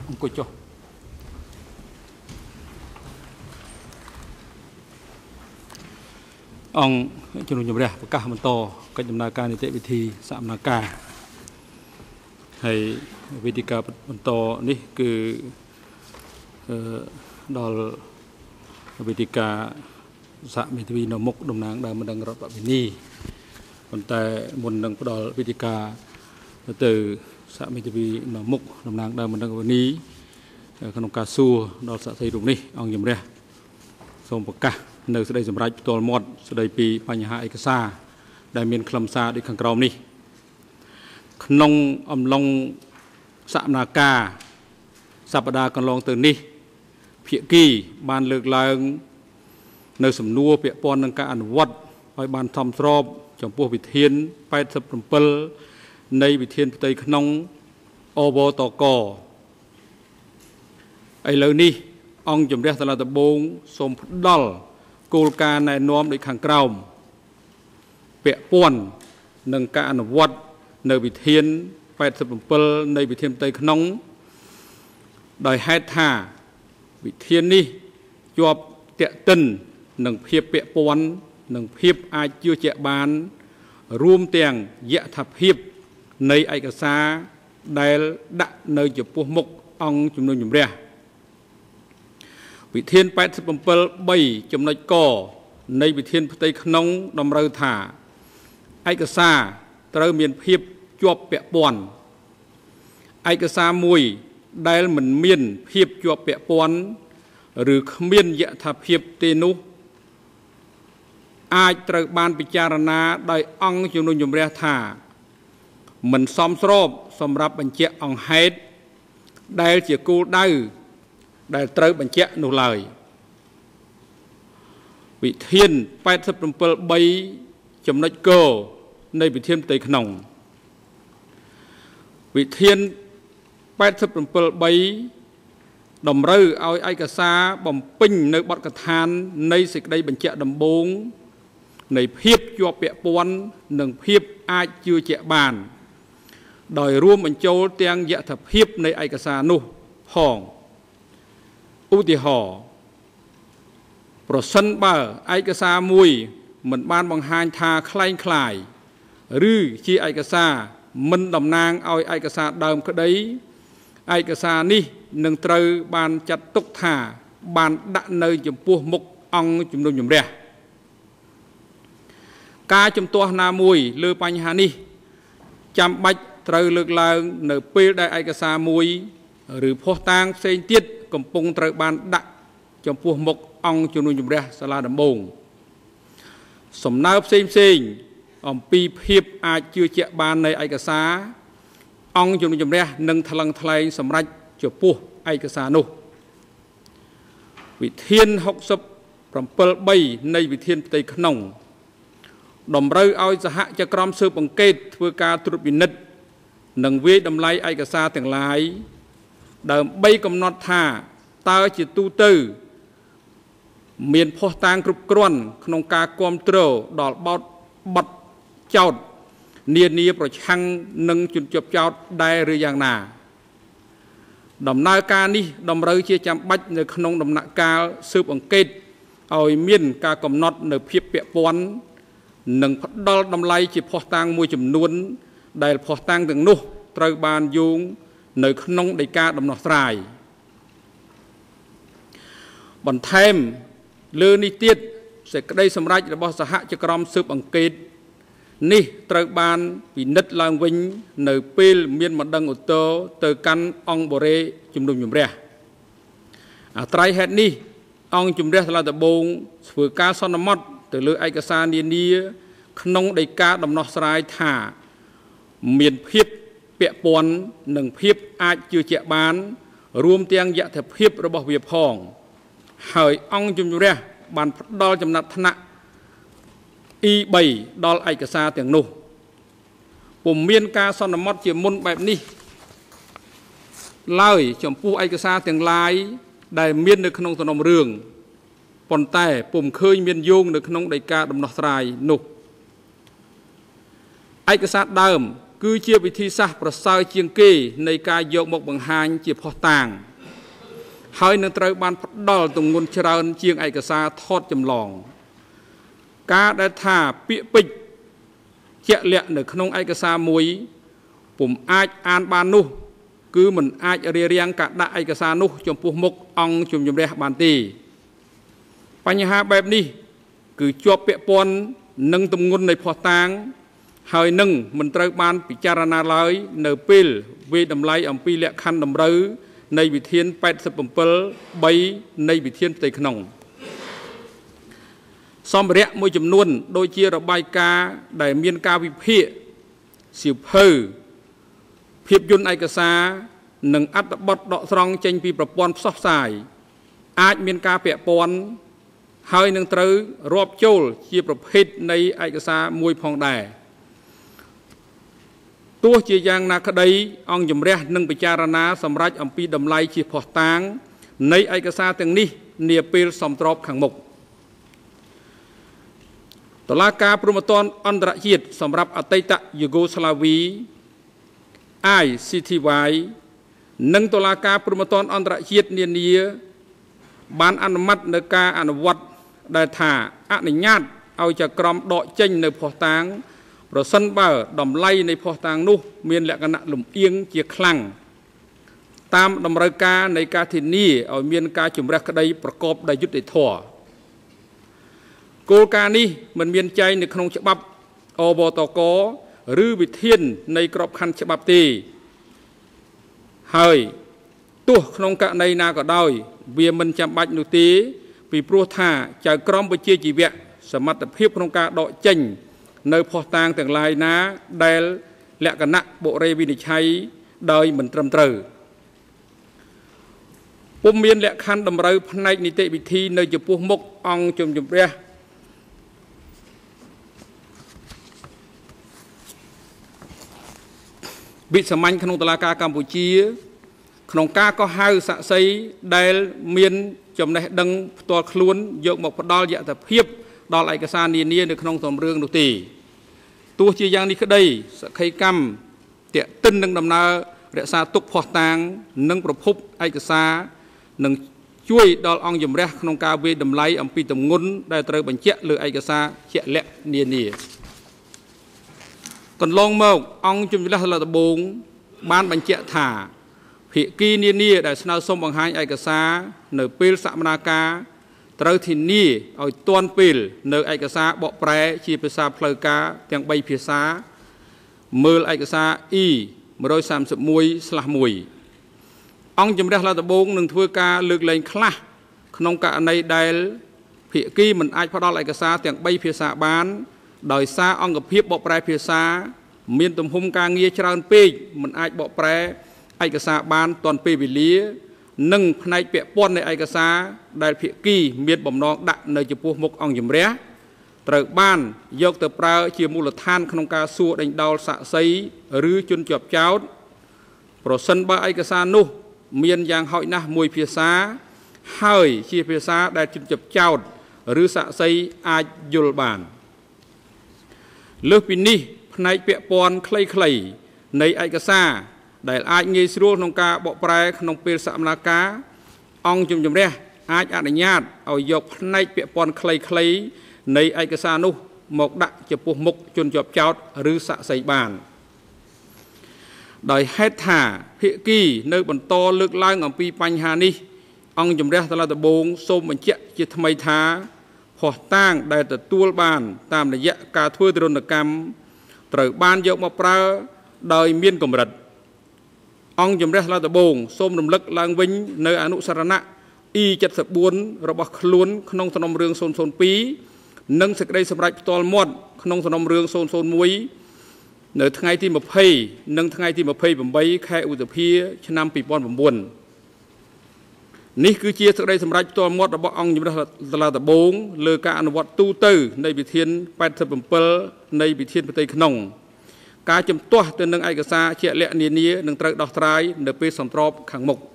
អង្គុយចុះអង្គជំនុំជម្រះប្រកាសបន្តកិច្ចដំណើរការនីតិវិធីសកម្មភាពហើយវិធីការបន្តនេះគឺដល់វិធីការសហមេធាវីនៅមុខតំណាងដើមម្ដងរដ្ឋបវេនីប៉ុន្តែមុននឹងផ្ដល់វិធីការទៅសហមេធាវីនៅមុខតំណាងដើមម្ដងវេនីក្នុងការសួរដល់សាស្ត្រីរូបនេះអង្គជំរះសូមប្រកាសនៅសេចក្តីសម្រេចផ្ទាល់មាត់ស្តីពីបញ្ហាឯកសារដែលមានខ្លឹមសារដូចខាងក្រោមនេះក្នុងអំឡុងសកម្មភាពសប្តាហ៍កន្លងទៅនេះភាគីបានលើកឡើងនៅសំណួរពាក់ព័ន្ធនឹងការអនុវត្តឲ្យបានសមស្របចំពោះវិធាន87នៃវិធានផ្ទៃក្នុងអវតកឥឡូវនេះអង្គជំរះសាលាដំបងសូមផ្ដល់គោលការណ៍ណែនាំដូចខាងក្រោមពាក់ព័ន្ធនឹងការអនុវត្តនៅវិធាន87នៃវិធានផ្ទៃក្នុងដោយហេតុថាវិធាននេះជាប់តាក់ទិននឹងភាពពាក់ព័ន្ធនឹងភាពអាចជឿជាក់បានរួមទាំងយថាភាពនៃឯកសារដែលដាក់នៅចំពោះមុខអង្គជំនុំជម្រះវិធាន87 ចំណុចកនៃវិធានផ្ទៃក្នុងតម្រូវថាឯកសារត្រូវមានភាពជាប់ពាក់ព័ន្ធឯកសារមួយដែលមិនមានភាពជាប់ពាក់ព័ន្ធឬគ្មានយថាភាពទេនោះអាចត្រូវបានពិចារណាដោយអង្គជំនុំជម្រះថាមិនសមស្របសម្រាប់បញ្ជាក់អង្គហេតុដែលជាគោលដៅដែលត្រូវបញ្ជាក់នោះឡើយវិធាន87 ចំណុចកនៃវិធានផ្ទៃក្នុងវិធាន87 តម្រូវឲ្យឯកសារបំពេញនៅបទកថានៃសេចក្តីបញ្ជាក់ដំបូងនៃភាពជាប់ពាក់ព័ន្ធនិងភាពអាចជឿជាក់បានដោយរួមបញ្ចូលទាំងយថាភាពនៃឯកសារនោះផងឧទាហរណ៍ប្រសិនបើឯកសារមួយមិនបានបង្ហាញថាคล้ายคล้ายឬជាឯកសារមិនតំណាងឲ្យឯកសារដើមក្តីឯកសារនេះនឹងត្រូវបានចាត់ទុកថាបានដាក់នៅចំពោះមុខអង្គជំនុំជម្រះការជំទាស់ណាមួយលើបញ្ហានេះចាំបាច់ត្រូវលើកឡើងនៅពេលដែលឯកសារមួយឬភស្តុតាងផ្សេងទៀតកំពុងត្រូវបានដាក់ចំពោះមុខអង្គជំនុំជម្រះសាលាដំបងសំណើផ្សេងអំពីភាពអាចជឿជាក់បាននៃឯកសារអង្គជំនុំជម្រះនឹងថ្លឹងថ្លែងសម្រេចចំពោះឯកសារនោះវិធាន67 នៃវិធានផ្ទៃក្នុងតម្រូវឲ្យសហចក្រមស៊ើបអង្កេតធ្វើការត្រួតពិនិត្យនិងវាយតម្លៃឯកសារទាំងឡាយដើម្បីកំណត់ថាតើជាទូទៅមានភស្តុតាងគ្រប់គ្រាន់ក្នុងការគាំទ្រដល់បទចោទនានាប្រឆាំងនឹងជនជាប់ចោទដែរឬយ៉ាងណាដំណើរការនេះតម្រូវជាចាំបាច់នៅក្នុងដំណាក់កាលស៊ើបអង្កេតឲ្យមានការកំណត់នៅភាពពាក់ព័ន្ធនិងផ្ដល់តម្លៃជាភស្តុតាងមួយចំនួនដែលភស្តុតាងទាំងនោះត្រូវបានយោងនៅក្នុងដីកាដំណោះស្រាយបន្ថែមលើនេះទៀតសេចក្តីសម្រេចរបស់សហចក្រមស៊ើបអង្កេតនេះត្រូវបានពិនិត្យឡើងវិញនៅពេលមានបណ្ដឹងឧទ្ធរណ៍ទៅកាន់អង្គបរិយជំនុំជម្រះអាស្រ័យហេតុនេះអង្គជំរះសាលាដំបងធ្វើការសន្មត់ទៅលើឯកសារនានាក្នុងដីកាដំណោះស្រាយថាមានភាពពាក់ព័ន្ធនិងភាពអាចជឿជាក់បានរួមទាំងយថាភាពរបស់វាផងហើយអង្គជំរះបានផ្ដល់ចំណាត់ថ្នាក់ E3 ដល់ឯកសារទាំងនោះពុំមានការសន្មត់ជាមុនបែបនេះឡើយចំពោះឯកសារទាំងឡាយដែលមាននៅក្នុងសំណុំរឿងប៉ុន្តែពុំឃើញមានយោងនៅក្នុងដីកាដំណោះស្រាយនោះឯកសារដើមគឺជាវិធីសាស្ត្រប្រសើរជាងគេនៃការយកមកបង្ហាញជាភស្តុតាងហើយនឹងត្រូវបានផ្ដល់ទម្ងន់ច្រើនជាងឯកសារថតចម្លងការដែលថាពាក្យពេចន៍ជាក់លាក់នៅក្នុងឯកសារមួយពុំអាចអានបាននោះគឺមិនអាចរារាំងការដាក់ឯកសារនោះចំពោះមុខអង្គជំនុំជម្រះបានទេបញ្ហាបែបនេះគឺជាប់ពាក់ព័ន្ធនឹងទម្ងន់នៃភស្តុតាងហើយនឹងមិនត្រូវបានពិចារណាឡើយនៅពេលវិតម្លៃអំពីលក្ខខណ្ឌតម្រូវនៃវិធាន87(3) នៃវិធានផ្ទៃក្នុងសម្ភារៈមួយចំនួនដូចជារបាយការណ៍ដែលមានការវិភាគសៀវភៅភាពយន្តឯកសារនិងអត្ថបទដកស្រង់ចេញពីប្រព័ន្ធផ្សព្វផ្សាយអាចមានការពាក់ព័ន្ធហើយនឹងត្រូវរាប់ចូលជាប្រភេទនៃឯកសារមួយផងដែរទោះជាយ៉ាងណាក្តីអង្គជំរះនឹងពិចារណាសម្រាប់អំពីតម្លៃជាភស្តុតាងនៃឯកសារទាំងនេះនាពេលសមស្របខាងមុខតុលាការព្រហ្មទណ្ឌអន្តរជាតិសម្រាប់អតីតយូហ្គោស្លាវី ICTY និងតុលាការព្រហ្មទណ្ឌអន្តរជាតិនានាបានអនុម័តនៅការអនុវត្តដែលថាអនុញ្ញាតឲ្យចក្រមដកចេញនៅភស្តុតាងប្រសិនបើតម្លៃនៃភស្តុតាងនោះមានលក្ខណៈលំអៀងជាខ្លាំងតាមតម្រូវការនៃការធានាឲ្យមានការជំរះក្តីប្រកបដោយយុត្តិធម៌គោលការណ៍នេះមិនមានចែងនៅក្នុងច្បាប់អបតកឬវិធាននៃក្របខ័ណ្ឌច្បាប់ទេហើយទោះក្នុងករណីណាក៏ដោយវាមិនចាំបាច់នោះទេពីព្រោះថាចៅក្រមវិជ្ជាជីវៈសមត្ថភាពក្នុងការដកចេញនៅភស្តុតាងទាំងឡាយណាដែលលក្ខណៈបុរេវិនិច្ឆ័យដោយមិនត្រឹមត្រូវពុំមានលក្ខខណ្ឌតម្រូវផ្នែកនីតិវិធីនៅចំពោះមុខអង្គជំនុំជម្រះវិសាមញ្ញក្នុងតុលាការកម្ពុជាក្នុងការកោះហៅសាក្សីដែលមានចំណេះដឹងផ្ទាល់ខ្លួនយកមកផ្ដល់យថាភាពដល់ឯកសារនានានៅក្នុងសំរឿងនោះទេទោះជាយ៉ាងនេះក្តីសក្ខីកម្មទាក់ទិននឹងដំណើររក្សាទុកភស្តុតាងនិងប្រភពឯកសារនឹងជួយដល់អង្គជំរះក្នុងការវិតម្លៃអំពីទម្ងន់ដែលត្រូវបញ្ជាក់លើឯកសារជាក់លាក់នានាកន្លងមកអង្គជំរះសាលាដំបងបានបញ្ជាក់ថាភាគីនានាដែលស្នើសុំបង្ហាញឯកសារនៅពេលសកម្មភាពត្រូវធានាឲ្យទាន់ពេលនៅឯកសារបកប្រែជាភាសាផ្លូវការទាំង3ភាសាមើលឯកសារ E131/1 អង្គជំរះសាលាដំបងនឹងធ្វើការលើកលែងខ្លះក្នុងករណីដែលភាគីមិនអាចផ្ដល់ឯកសារទាំង3ភាសាបានដោយសារអង្គភាពបកប្រែភាសាមានទំហំការងារច្រើនពេកមិនអាចបកប្រែឯកសារបានទាន់ពេលវេលានិងផ្នែកពាក់ព័ន្ធនៃឯកសារដែលភាគីមានបំណងដាក់នៅចំពោះមុខអង្គជំរះត្រូវបានយកទៅប្រើជាមូលដ្ឋានក្នុងការសួរដេញដោលសាក្សីឬជនជាប់ចោទប្រសិនបើឯកសារនោះមានយ៉ាងហោចណាស់មួយភាសាហើយជាភាសាដែលជនជាប់ចោទឬសាក្សីអាចយល់បានលើសពីនេះផ្នែកពាក់ព័ន្ធខ្លីៗនៃឯកសារដែលអាចងាយស្រួលក្នុងការបកប្រែក្នុងពេលសកម្មភាពអង្គជំនុំជម្រះអាចអនុញ្ញាតឲ្យយកផ្នែកពាក់ព័ន្ធខ្លីៗនៃឯកសារនោះមកដាក់ចំពោះមុខជនជាប់ចោទឬសាក្សីបានដោយហេតុថាភាគីនៅបន្តលើកឡើងអំពីបញ្ហានេះអង្គជំរះសាលាដំបងសូមបញ្ជាក់ជាថ្មីថាភស្តុតាងដែលទទួលបានតាមរយៈការធ្វើទរណកម្មត្រូវបានយកមកប្រើដោយមានកម្រិតអង្គជំរះសាលាដំបងសូមរំលឹកឡើងវិញនៅអនុសារណៈ E74 របស់ខ្លួនក្នុងសំណុំរឿង002និងសេចក្តីសម្រេចផ្ទាល់មាត់ក្នុងសំណុំរឿង001នៅថ្ងៃទី20និងថ្ងៃទី28ខែឧសភាឆ្នាំ2009នេះគឺជាសេចក្តីសម្រេចផ្ទាល់មាត់របស់អង្គជំរះសាលាដំបងលើការអនុវត្តទូទៅនៃវិធាន87នៃវិធានផ្ទៃក្នុងការជំទាស់ទៅនឹងឯកសារជាក់លាក់នានានឹងត្រូវដោះស្រាយនៅពេលសន្ត្រប់ខាងមុខ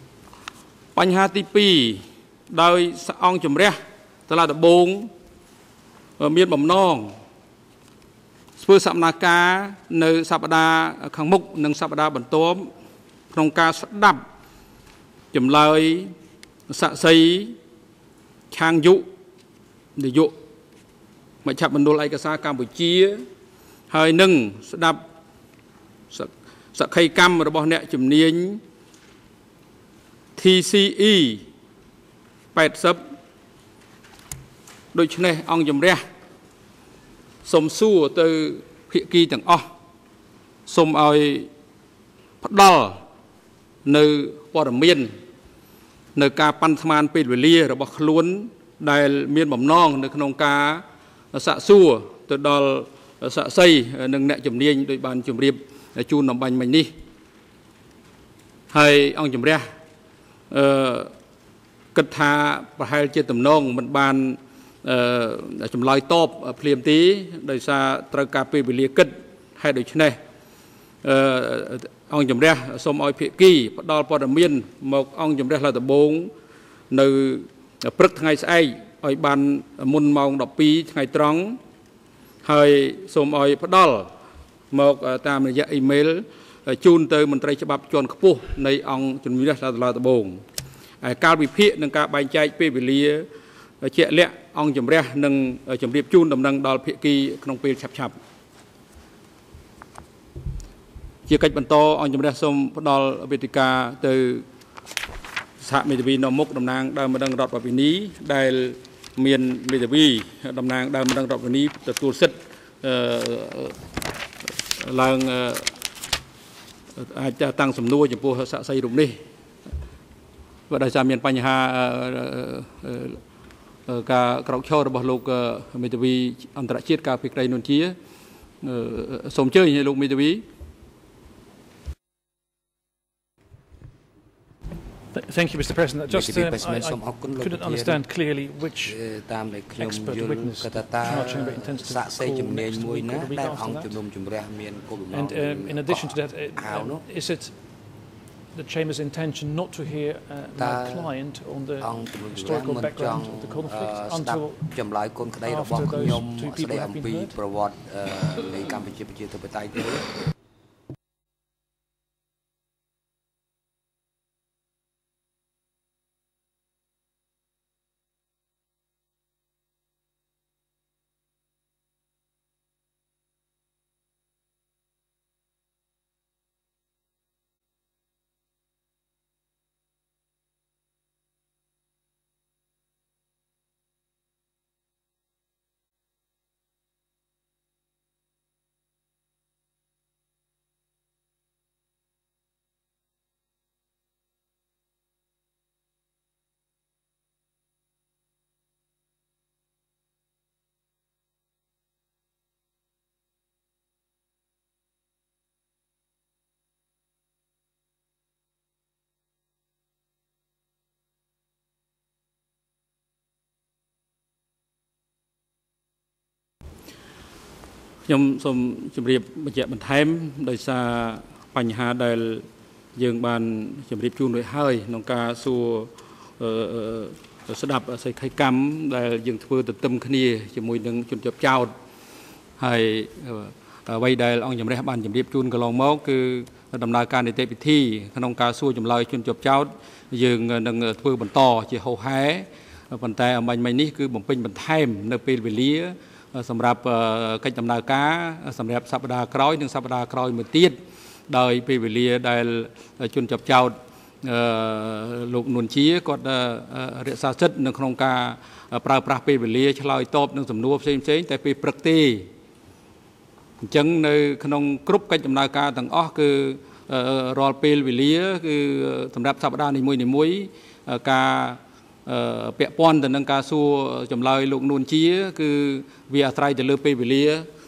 បញ្ហាទី2ដោយអង្គជំរះសាលាដំបងមានបំណងធ្វើសកម្មភាពនៅសប្តាហ៍ខាងមុខនិងសប្តាហ៍បន្ទាប់ក្នុងការស្ដាប់ចម្លើយសាក្សីឆាងយុនាយកមជ្ឈមណ្ឌលឯកសារកម្ពុជាហើយនឹងស្ដាប់សក្ខីកម្មរបស់អ្នកជំនាញ TCE 80ដូច្នេះអង្គជំរះសូមសួរទៅភាគីទាំងអស់សូមឲ្យផ្ដល់នៅព័ត៌មាននៅការប៉ាន់ស្មានពេលវេលារបស់ខ្លួនដែលមានបំណងនៅក្នុងការសាកសួរទៅដល់សាក្សីនិងអ្នកជំនាញដោយបានជម្រាបជូនអំបញ្ញមិញនេះហើយអង្គជំរះគិតថាប្រហែលជាទំនងមិនបានចម្លើយតបភ្លាមទីដោយសារត្រូវការពេលវេលាគិតហើយដូច្នេះអង្គជំរះសូមឲ្យភាគីផ្ដល់ព័ត៌មានមកអង្គជំរះលើដំបងនៅព្រឹកថ្ងៃស្អែកឲ្យបានមុនម៉ោង 12 ថ្ងៃត្រង់ហើយសូមឲ្យផ្ដល់មកតាមរយៈអ៊ីមែលជូនទៅមន្ត្រីច្បាប់ជាន់ខ្ពស់នៃអង្គជំរះលើដំបងហើយកាលវិភាគនឹងការបែងចែកពេលវេលាជាក់លាក់អង្គជំរះនឹងជម្រាបជូនដំណឹងដល់ភាគីក្នុងពេលឆាប់ៗជាកិច្ចបន្តអង្គជំរះសូមផ្ដល់វេទិកាទៅសហមេធាវីនៅមុខតំណាងដើមម្ដងរដ្ឋបាលវិនីដែលមានមេធាវីតំណាងដើមម្ដងរដ្ឋវិនីទទួលសិទ្ធិឡើងអាចតាំងសំណួរចំពោះសាក្សីរូបនេះបើដោយសារមានបញ្ហាការក្រោកឈររបស់លោកមេធាវីអន្តរជាតិកាលពីក្តីនោះជាសូមអញ្ជើញលោកមេធាវី Thank you, Mr. President. Just I couldn't understand clearly which expert witness the trial chamber intends to call next week or the week after that. And in addition to that, is it the chamber's intention not to hear my client on the historical background of the conflict until after those two people have been heard? ខ្ញុំសូមជម្រាបបញ្ជាក់បន្ថែមដោយសារបញ្ហាដែលយើងបានជម្រាបជូនរួចហើយក្នុងការសួរស្ដាប់សក្ខីកម្មដែលយើងធ្វើទន្ទឹមគ្នាជាមួយនឹងជនជាប់ចោតហើយអ្វីដែលអង្គជំរះបានជម្រាបជូនកន្លងមកគឺដំណើរការនីតិវិធីក្នុងការសួរចម្លើយជនជាប់ចោតយើងនឹងធ្វើបន្តជាហោហែប៉ុន្តែអំបញ្ញមិញនេះគឺបំពេញបន្ថែមនៅពេលវេលាសម្រាប់កិច្ចដំណើរការសម្រាប់សប្តាហ៍ក្រោយនិងសប្តាហ៍ក្រោយមួយទៀតដោយពេលវេលាដែលជនជាប់ចោតលោកនួនជាគាត់រក្សាសិទ្ធិនៅក្នុងការប្រើប្រាស់ពេលវេលាឆ្លើយតបនឹងសំណួរផ្សេងៗតែពេលព្រឹកទេអញ្ចឹងនៅក្នុងគ្រប់កិច្ចដំណើរការទាំងអស់គឺរាល់ពេលវេលាគឺសម្រាប់សប្តាហ៍នីមួយៗការពាក់ព័ន្ធទៅនឹងការសួរចម្លើយលោកនួនជាគឺវាអាស្រ័យទៅលើពេលវេលា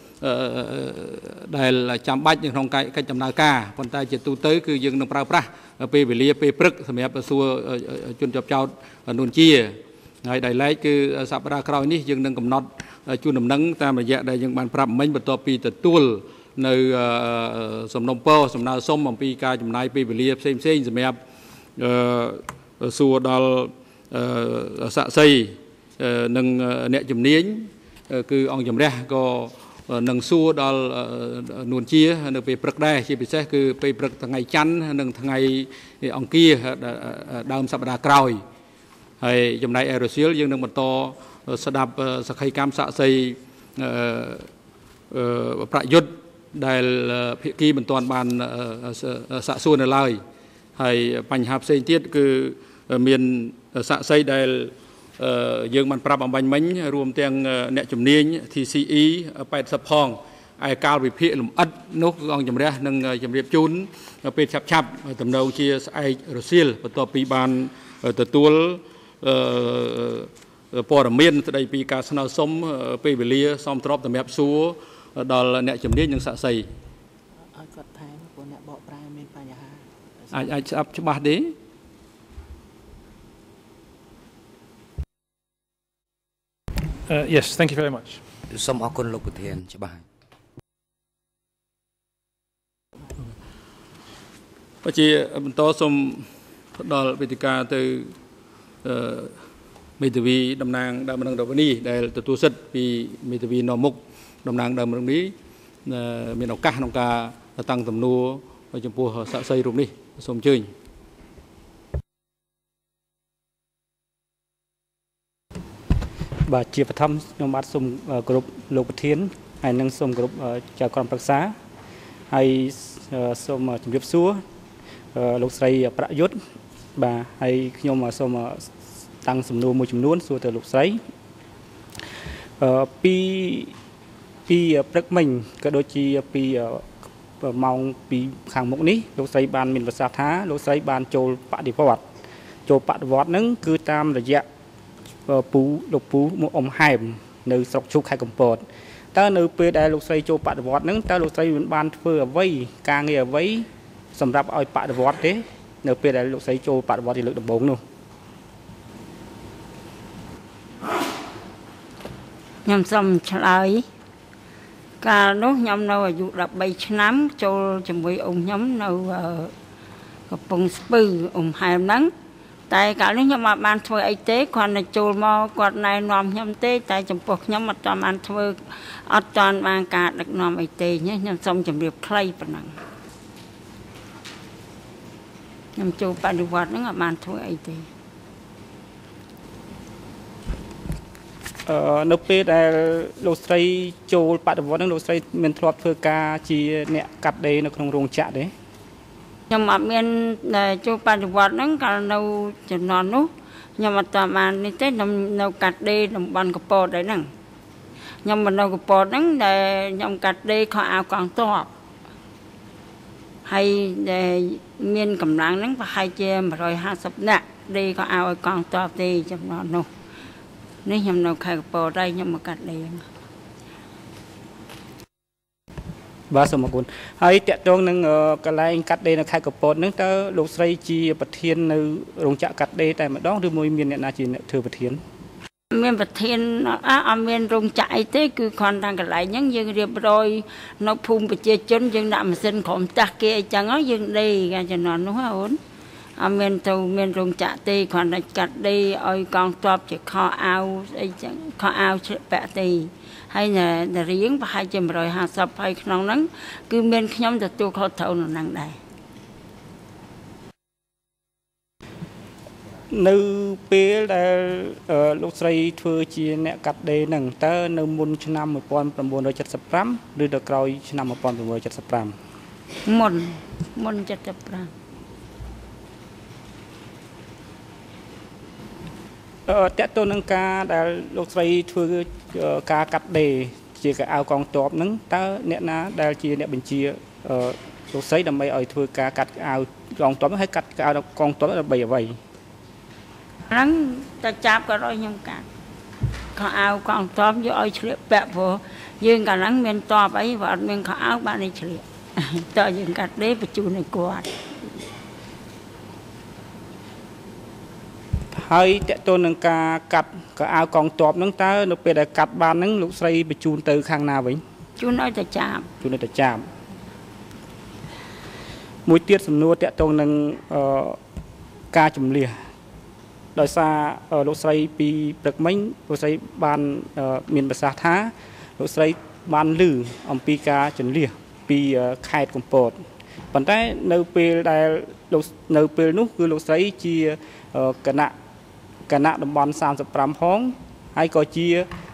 ដែលចាំបាច់នៅក្នុងកិច្ចដំណើរការប៉ុន្តែជាទូទៅគឺយើងនឹងប្រើប្រាស់ពេលវេលាពេលព្រឹកសម្រាប់សួរជនជាប់ចោតនួនជាហើយដែលឡែកគឺសប្តាហ៍ក្រោយនេះយើងនឹងកំណត់ជូនដំណឹងតាមរយៈដែលយើងបានប្រាប់មិញបន្ទាប់ពីទទួលនៅសំណុំពរសំណើសុំអំពីការចំណាយពេលវេលាផ្សេងៗសម្រាប់សួរដល់សាក្សីនិងអ្នកជំនាញគឺអង្គជំរះក៏នឹងសួរដល់នួនជានៅពេលព្រឹកដែរជាពិសេសគឺពេលព្រឹកថ្ងៃច័ន្ទនិងថ្ងៃអង្គារដើមសប្តាហ៍ក្រោយហើយចំណែកអេរ៉ូស៊ីលយើងនឹងបន្តស្ដាប់សក្ខីកម្មសាក់សីប្រយុទ្ធដែលភាគីមិនទាន់បានសាកសួរនៅឡើយហើយបញ្ហាផ្សេងទៀតគឺមានសាក់សីដែលយើងបានប្រាប់អំបញ្ញមិញរួមទាំងអ្នកជំនាញ TCE 80ផងឯកាលវិភាគលំអិតនោះគឺអង្គជំរះនឹងជម្រាបជូនពេលឆាប់តំណងជាស្អែករសៀលបន្ទាប់ពីបានទទួលព័ត៌មានស្ដីពីការស្នើសុំពេលវេលាសមស្របសម្រាប់សួរដល់អ្នកជំនាញនិងសាក់សីឲ្យគាត់ថែមព្រោះអ្នកបកប្រែមានបញ្ហាអាចស្ដាប់ច្បាស់ទេ Yes, thank you very much. សូមអរគុណលោកប្រធានច្បាស់ហើយជាបន្តសូមផ្ដល់វេទិកាទៅមេធាវីតំណាងដើមរងរវនីដែលទទួលសិទ្ធិពីមេធាវីនាំមុខតំណាងដើមរងនេះមានឱកាសក្នុងការតាំងសំណួរចំពោះសាក់សីរូបនេះសូមអញ្ជើញបាទជាបឋមខ្ញុំបាទសូមគោរពលោកប្រធានហើយនឹងសូមគោរពចៅក្រមប្រឹក្សាហើយសូមជម្រាបសួរលោកស្រីប្រយុទ្ធបាទហើយខ្ញុំសូមតាំងសំណួរមួយចំនួនសួរទៅលោកស្រីពីព្រឹកមិញក៏ដូចជាពីម៉ោងពីខាងមុខនេះលោកស្រីបានមានប្រសាសន៍ថាលោកស្រីបានចូលបដិវត្តហ្នឹងគឺតាមរយៈលោកពូមកអ៊ំហែមនៅស្រុកឈូកខេត្តកំពតតើនៅពេលដែលលោកស្រីចូលបដិវត្តហ្នឹងតើលោកស្រីបានធ្វើអ្វីការងារអ្វីសម្រាប់ឲ្យបដិវត្តទេនៅពេលដែលលោកស្រីចូលបដិវត្តជាលើកដំបូងនោះខ្ញុំសូមឆ្លើយកាលនោះខ្ញុំនៅអាយុ13ឆ្នាំចូលជាមួយអ៊ំខ្ញុំនៅកំពង់ស្ពឺអ៊ំហែមហ្នឹងតែកាលនេះខ្ញុំអត់បានធ្វើអីទេគ្រាន់តែចូលមកគាត់ណែនាំខ្ញុំទេតែចំពោះខ្ញុំអត់ទាន់បានធ្វើអត់ទាន់បានការដឹកនាំអីទេខ្ញុំសូមជម្រាបខ្លីប៉ុណ្ណឹងខ្ញុំចូលបដិវត្តហ្នឹងអត់បានធ្វើអីទេនៅពេលដែលលោកស្រីចូលបដិវត្តហ្នឹងលោកស្រីមានធ្លាប់ធ្វើការជាអ្នកកាត់ដេរនៅក្នុងរោងចក្រទេខ្ញុំអត់មានចូលបដិវត្តហ្នឹងកាលនៅជំនាន់នោះខ្ញុំអត់តាមបាននេះទេខ្ញុំនៅកាត់ដេរតំបន់កពតដែរហ្នឹងខ្ញុំមកនៅកពតហ្នឹងដែលខ្ញុំកាត់ដេរខោអាវកងទ័ពហើយដែលមានកម្លាំងហ្នឹងប្រហែលជា150នាក់ដេរខោអាវឲ្យកងទ័ពទេចំនួននោះនេះខ្ញុំនៅខេត្តកពតដែរខ្ញុំមកកាត់ដេរបាទសូមអរគុណហើយតកតងនឹងកន្លែងកាត់ដេរនៅខេត្តកពតហ្នឹងតើលោកស្រីជាប្រធាននៅរោងចក្រកាត់ដេរតែម្ដងឬមួយមានអ្នកណាជាអ្នកធ្វើប្រធានមានប្រធានអត់មានរោងចក្រអីទេគឺគ្រាន់តែកន្លែងហ្នឹងយើងរៀបរយនៅភូមិប្រជាជនយើងដាក់ម៉ាស៊ីនក្រុមតាស់គេអីចឹងយើងដេរកាលជំនាន់នោះអូនអត់មានទៅមានរោងចក្រទេគ្រាន់តែកាត់ដេរឲ្យកងទ័ពជាខោអាវអីចឹងខោអាវឆ្លាក់ពាក់ទេហើយរៀងប្រហែលជា150ហើយក្នុងហ្នឹងគឺមានខ្ញុំទទួលខុសត្រូវនៅហ្នឹងដែរនៅពេលដែលលោកស្រីធ្វើជាអ្នកកាត់ដេរហ្នឹងតើនៅមុនឆ្នាំ1975ឬទៅក្រោយឆ្នាំ1975 មុន75 តើតើនឹងការដែលលោកស្រីធ្វើការកាត់ដេរជាកៅអៅកងទ័ពហ្នឹងតើអ្នកណាដែលជាអ្នកបញ្ជាលោកស្រីដើម្បីឲ្យធ្វើការកាត់កៅអៅកងទ័ពហើយកាត់កៅអៅកងទ័ពដើម្បីអ្វីហ្នឹងតែចាប់ក៏ឲ្យខ្ញុំកាត់ខោអាវកងទ័ពយកឲ្យឆ្លៀកពាក់ព្រោះយើងកាលហ្នឹងមានទ័ពអីបើអត់មានខោអាវបាននេះឆ្លៀកតើយើងកាត់ដេរបញ្ជូនឲ្យគាត់ហើយតកតូននឹងការកាត់កៅអៅកងទ័ពហ្នឹងតើនៅពេលដែលកាត់បានហ្នឹងលោកស្រីបញ្ជូនទៅខាងណាវិញជូនឲ្យតែចាប់មួយទៀតសំណួរតកតូននឹងការជំលះដោយសារលោកស្រីពីព្រឹកមិញលោកស្រីបានមានប្រសាសន៍ថាលោកស្រីបានឮអំពីការជន្លៀសពីខេត្តកំពតប៉ុន្តែនៅពេលដែលលោកនៅពេលនោះគឺលោកស្រីជាគណៈតំបន់35ផងហើយក៏ជា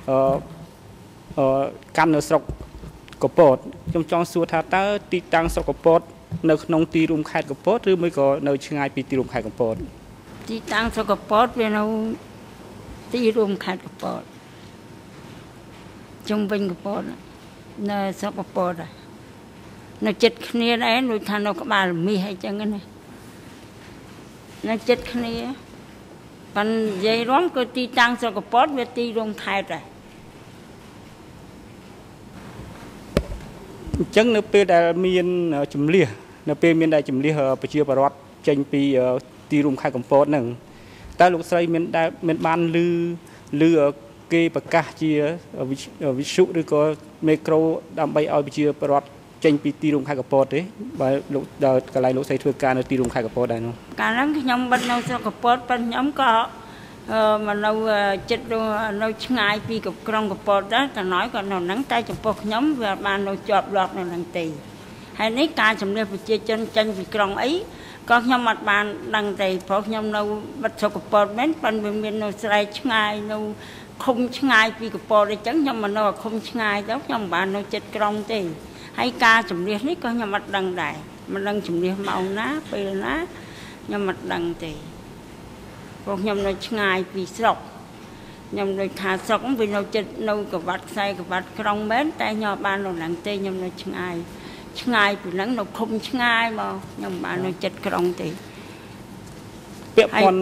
កាន់នៅស្រុកកំពតខ្ញុំចង់សួរថាតើទីតាំងស្រុកកំពតនៅក្នុងទីរួមខេត្តកំពតឬមួយក៏នៅឆ្ងាយពីទីរួមខេត្តកំពតទីតាំងស្រុកកំពតវានៅទីរួមខេត្តកំពតជុំវិញកំពតនៅស្រុកកំពតនៅចិត្តគ្នាដែរដូចថានៅក្បាលមាសអីចឹងណានៅចិត្តគ្នាប៉ុន្តែនិយាយរួមគឺទីតាំងស្រុកកំពតវាទីរួមខេត្តដែរអញ្ចឹងនៅពេលដែលមានជំលះនៅពេលមានដែលជំលះប្រជាពលរដ្ឋចេញពីទីរួមខេត្តកំពតហ្នឹងតើលោកស្រីមានបានឮគេប្រកាសជាវិទ្យុឬក៏មេក្រូដើម្បីឲ្យប្រជាពលរដ្ឋចេញពីទីរួមខេត្តកំពតទេបើលោកដល់កន្លែងលោកស្រីធ្វើការនៅទីរួមខេត្តកំពតដែរនោះកាលហ្នឹងខ្ញុំបាត់នៅស្រុកកំពតប៉ុន្តែខ្ញុំក៏មកនៅចិត្តនៅឆ្ងាយពីក្រុងកំពតដែរតែណយក៏នៅហ្នឹងតែចំពោះខ្ញុំវាបាននៅជាប់លាប់នៅហ្នឹងទេហើយនេះការជំនឿប្រជាជនចេញពីក្រុងអីក៏ខ្ញុំអត់បានដឹងទេព្រោះខ្ញុំនៅបាត់ស្រុកកំពតមែនប៉ុន្តែវាមាននៅស្រែឆ្ងាយនៅឃុំឆ្ងាយពីកំពតអីចឹងខ្ញុំមកនៅឃុំឆ្ងាយទៅខ្ញុំមិនបាននៅចិត្តក្រុងទេហើយការជំនឿនេះក៏ខ្ញុំអត់ដឹងដែរមិនដឹងជំនឿម៉ោងណាពេលណាខ្ញុំអត់ដឹងទេព្រោះខ្ញុំនៅឆ្ងាយពីស្រុកខ្ញុំដូចថាស្រុកវានៅចិត្តនៅកវ៉ាត់ខ្សែកវ៉ាត់ក្រុងមែនតែខ្ញុំបាននៅហ្នឹងទេខ្ញុំនៅឆ្ងាយពីហ្នឹងនៅឃុំឆ្ងាយមកខ្ញុំបាននៅចិត្តក្រុងទេពាក់ព័ន្ធ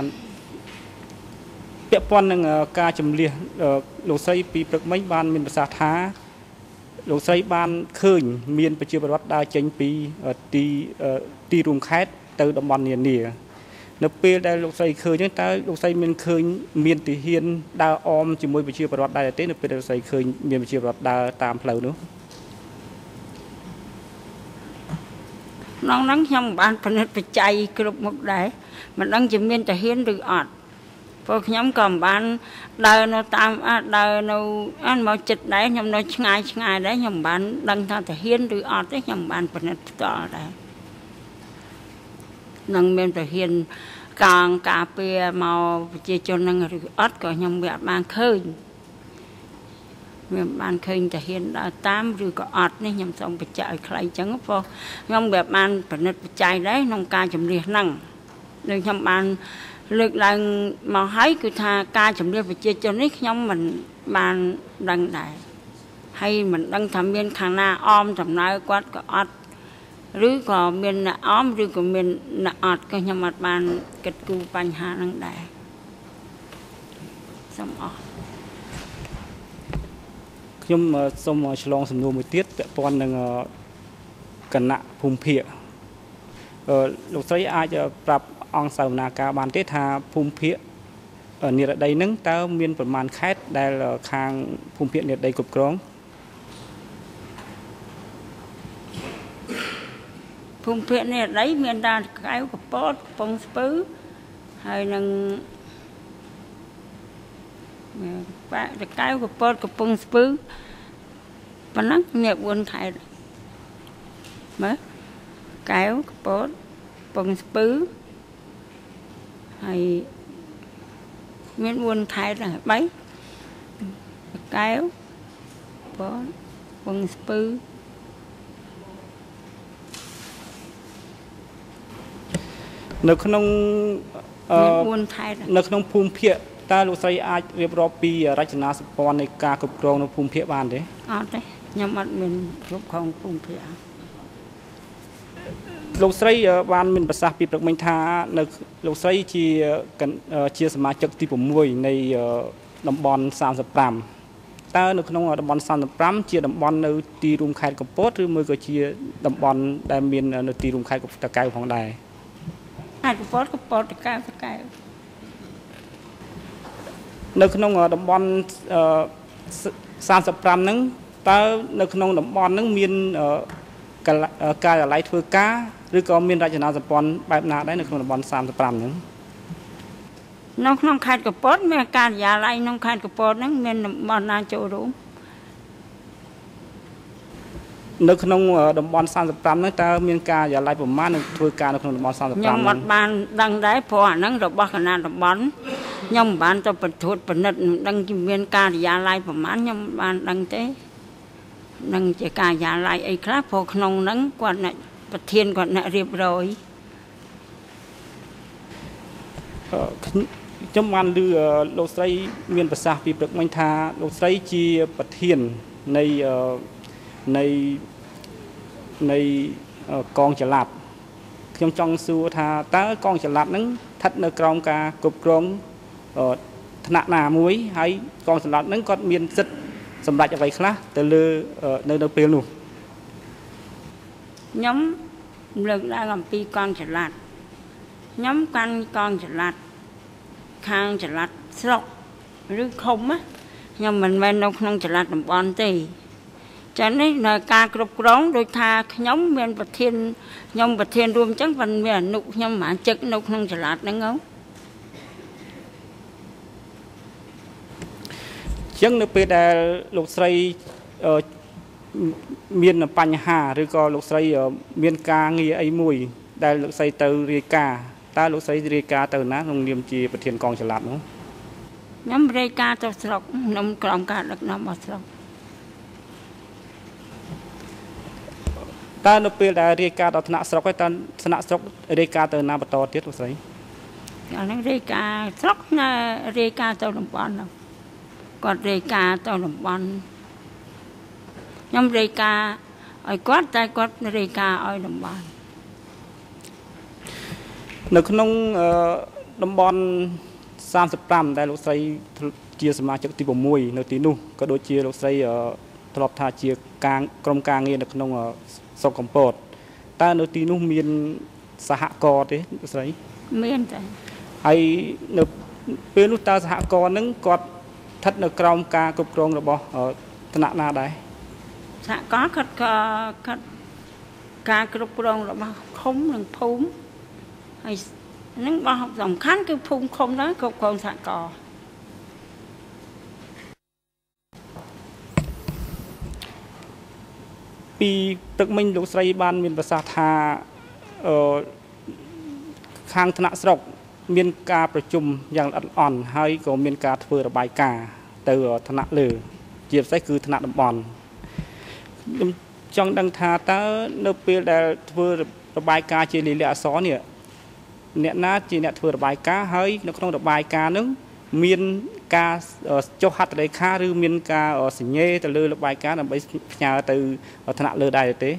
នឹងការជំលះលោកស្រីពីព្រឹកមិញបានមានប្រសាសន៍ថាលោកស្រីបានឃើញមានប្រជាពលរដ្ឋដើរចេញពីទីរួមខេត្តទៅតំបន់នានានៅពេលដែលលោកស្រីឃើញហ្នឹងតើលោកស្រីមានឃើញមានទាហានដើរអមជាមួយប្រជាពលរដ្ឋដែរទេនៅពេលដែលលោកស្រីឃើញមានប្រជាពលរដ្ឋដើរតាមផ្លូវនោះក្នុងហ្នឹងខ្ញុំបានពិនិត្យបច្ច័យគ្រប់មុខដែរមិនដឹងជាមានទាហានឬអត់ព្រោះខ្ញុំក៏មិនបានដើរនៅតាមដើរនៅមកចិត្តដែរខ្ញុំនៅឆ្ងាយដែរខ្ញុំមិនបានដឹងថាទាហានឬអត់ទេខ្ញុំមិនបានពិនិត្យផ្ទាល់ដែរនឹងមានទាហានការពារមកប្រជាជននឹងឬអត់ក៏ខ្ញុំវាបានឃើញមានបានឃើញទាហានដើរតាមឬក៏អត់នេះខ្ញុំសូមបញ្ជាក់ឲ្យខ្លីអញ្ចឹងព្រោះខ្ញុំវាបានពិនិត្យបច្ច័យដែរក្នុងការជំនះហ្នឹងដូចខ្ញុំបានលើកឡើងមកហើយគឺថាការជំនះប្រជាជននេះខ្ញុំមិនបានដឹងដែរហើយមិនដឹងថាមានខាងណាអមដំណើរគាត់ក៏អត់ឬក៏មានអ្នកអមឬក៏មានអ្នកអត់ក៏ខ្ញុំអត់បានគិតគូរបញ្ហាហ្នឹងដែរសូមអរខ្ញុំសូមឆ្លងសំណួរមួយទៀតពាក់ព័ន្ធនឹងគណៈភូមិភាគលោកស្រីអាចប្រាប់អង្គសាវនាការបានទេថាភូមិភាគនិរដីនឹងតើមានប្រមាណខេត្តដែលខាងភូមិភាគនិរដីគ្រប់គ្រងភូមិភាគនិរដីមានតាកែវកពតកំពង់ស្ពឺហើយនឹងបាក់តកែវកពតកំពង់ស្ពឺប៉ុណ្ណឹងមាន4ខេត្តមើលកែវកពតកំពង់ស្ពឺហើយមាន4ខេត្តហើយ3កែវពតកំពង់ស្ពឺនៅក្នុង 4ខេត្តនៅក្នុងភូមិភាគតើលោកស្រីអាចរៀបរាប់ពីរចនាសម្ព័ន្ធនៃការគ្រប់គ្រងនៅភូមិភាគបានទេអត់ទេខ្ញុំអត់មានគ្រប់គ្រងភូមិភាគលោកស្រីបានមានប្រសាសន៍ពីព្រឹកមិញថានៅលោកស្រីជាសមាជិកទី6នៃតំបន់35តើនៅក្នុងតំបន់35ជាតំបន់នៅទីរួមខេត្តកំពតឬមួយក៏ជាតំបន់ដែលមាននៅទីរួមខេត្តតាកែវផងដែរខេត្តកំពតតាកែវនៅក្នុងតំបន់35ហ្នឹងតើនៅក្នុងតំបន់ហ្នឹងមានការិយាល័យធ្វើការឬក៏មានរចនាសម្ព័ន្ធបែបណាដែរនៅក្នុងតំបន់35ហ្នឹងនៅក្នុងខេត្តកំពតមានការិយាល័យក្នុងខេត្តកំពតហ្នឹងមានតំបន់ណាចូលរួមនៅក្នុងតំបន់35ហ្នឹងតើមានការិយាល័យប្រមាណនឹងធ្វើការនៅក្នុងតំបន់35 ខ្ញុំអត់បានដឹងដែរព្រោះអាហ្នឹងរបស់គណៈតំបន់ខ្ញុំមិនបានទៅបន្ទួតពិនិត្យដឹងជាមានការិយាល័យប្រមាណខ្ញុំបានដឹងទេនឹងជាការិយាល័យអីខ្លះព្រោះក្នុងហ្នឹងគាត់អ្នកប្រធានគាត់អ្នករៀបរយ ខ្ញុំបានឮលោកស្រីមានប្រសាសន៍ពីព្រឹកមិញថាលោកស្រីជាប្រធាននៃកងចល័តខ្ញុំចង់សួរថាតើកងចល័តហ្នឹងស្ថិតនៅក្រោមការគ្រប់គ្រងថ្នាក់ណាមួយហើយកងចល័តហ្នឹងគាត់មានសិទ្ធិសម្រេចអ្វីខ្លះទៅលើនៅពេលនោះខ្ញុំលើកឡើងអំពីកងចល័តខ្ញុំកាន់កងចល័ត ខាងចល័តស្រុកឬឃុំខ្ញុំមិនមែននៅក្នុងចល័តតំបន់ទេចឹងនេះនៅការគ្រប់គ្រងដោយថាខ្ញុំមានប្រធានខ្ញុំប្រធានរួមចឹងមិនមានអនុខ្ញុំមិនចឹកនៅក្នុងចល័តហ្នឹងចឹងនៅពេលដែលលោកស្រីមានបញ្ហាឬក៏លោកស្រីមានការងារអីមួយដែលលោកស្រីទៅរាយការណ៍ តើលោកស្រីរាយការណ៍ទៅណាក្នុងនាមជាប្រធានកងចល័តនោះខ្ញុំរាយការណ៍ទៅស្រុកខ្ញុំក្រុមការដឹកនាំរបស់ស្រុកតើនៅពេលដែលរាយការណ៍ដល់ថ្នាក់ស្រុកហើយតើថ្នាក់ស្រុករាយការណ៍ទៅណាបន្តទៀតលោកស្រីអាហ្នឹងរាយការណ៍ស្រុកណារាយការណ៍ទៅតំបន់គាត់រាយការណ៍ទៅតំបន់ខ្ញុំរាយការណ៍ឲ្យគាត់តែគាត់រាយការណ៍ឲ្យតំបន់ នៅក្នុងតំបន់35ដែលលោកស្រីជាសមាជិកទី6នៅទីនោះក៏ដូចជាលោកស្រីធ្លាប់ថាជាក្រុមការងារនៅក្នុងស្រុកកំពតតើនៅទីនោះមានសហករណ៍ទេលោកស្រីមានតែហើយនៅពេលនោះតើសហករណ៍ហ្នឹងគាត់ស្ថិតនៅក្រោមការគ្រប់គ្រងរបស់ថ្នាក់ណាដែរសហករណ៍គាត់ការគ្រប់គ្រងរបស់ឃុំនិងភូមិ ហើយនឹងបោះសំខាន់គឺភូមិឃុំហ្នឹងគ្រប់គ្រងសហករណ៍ពីព្រឹកមិញលោកស្រីបានមានប្រសាសន៍ថាខាងថ្នាក់ស្រុកមានការប្រជុំយ៉ាងល្អិតល្អន់ហើយក៏មានការធ្វើរបាយការណ៍ទៅថ្នាក់លើជាពិសេសគឺថ្នាក់តំបន់ខ្ញុំចង់ដឹងថាតើនៅពេលដែលធ្វើរបាយការណ៍ជាលិលាអក្សរនេះ អ្នកណាជាអ្នកធ្វើរបាយការណ៍ហើយនៅក្នុងរបាយការណ៍នោះមានការចុះហត្ថលេខាឬមានការសញ្ញេទៅលើរបាយការណ៍ដើម្បីផ្ញើទៅថ្នាក់លើដែរទេ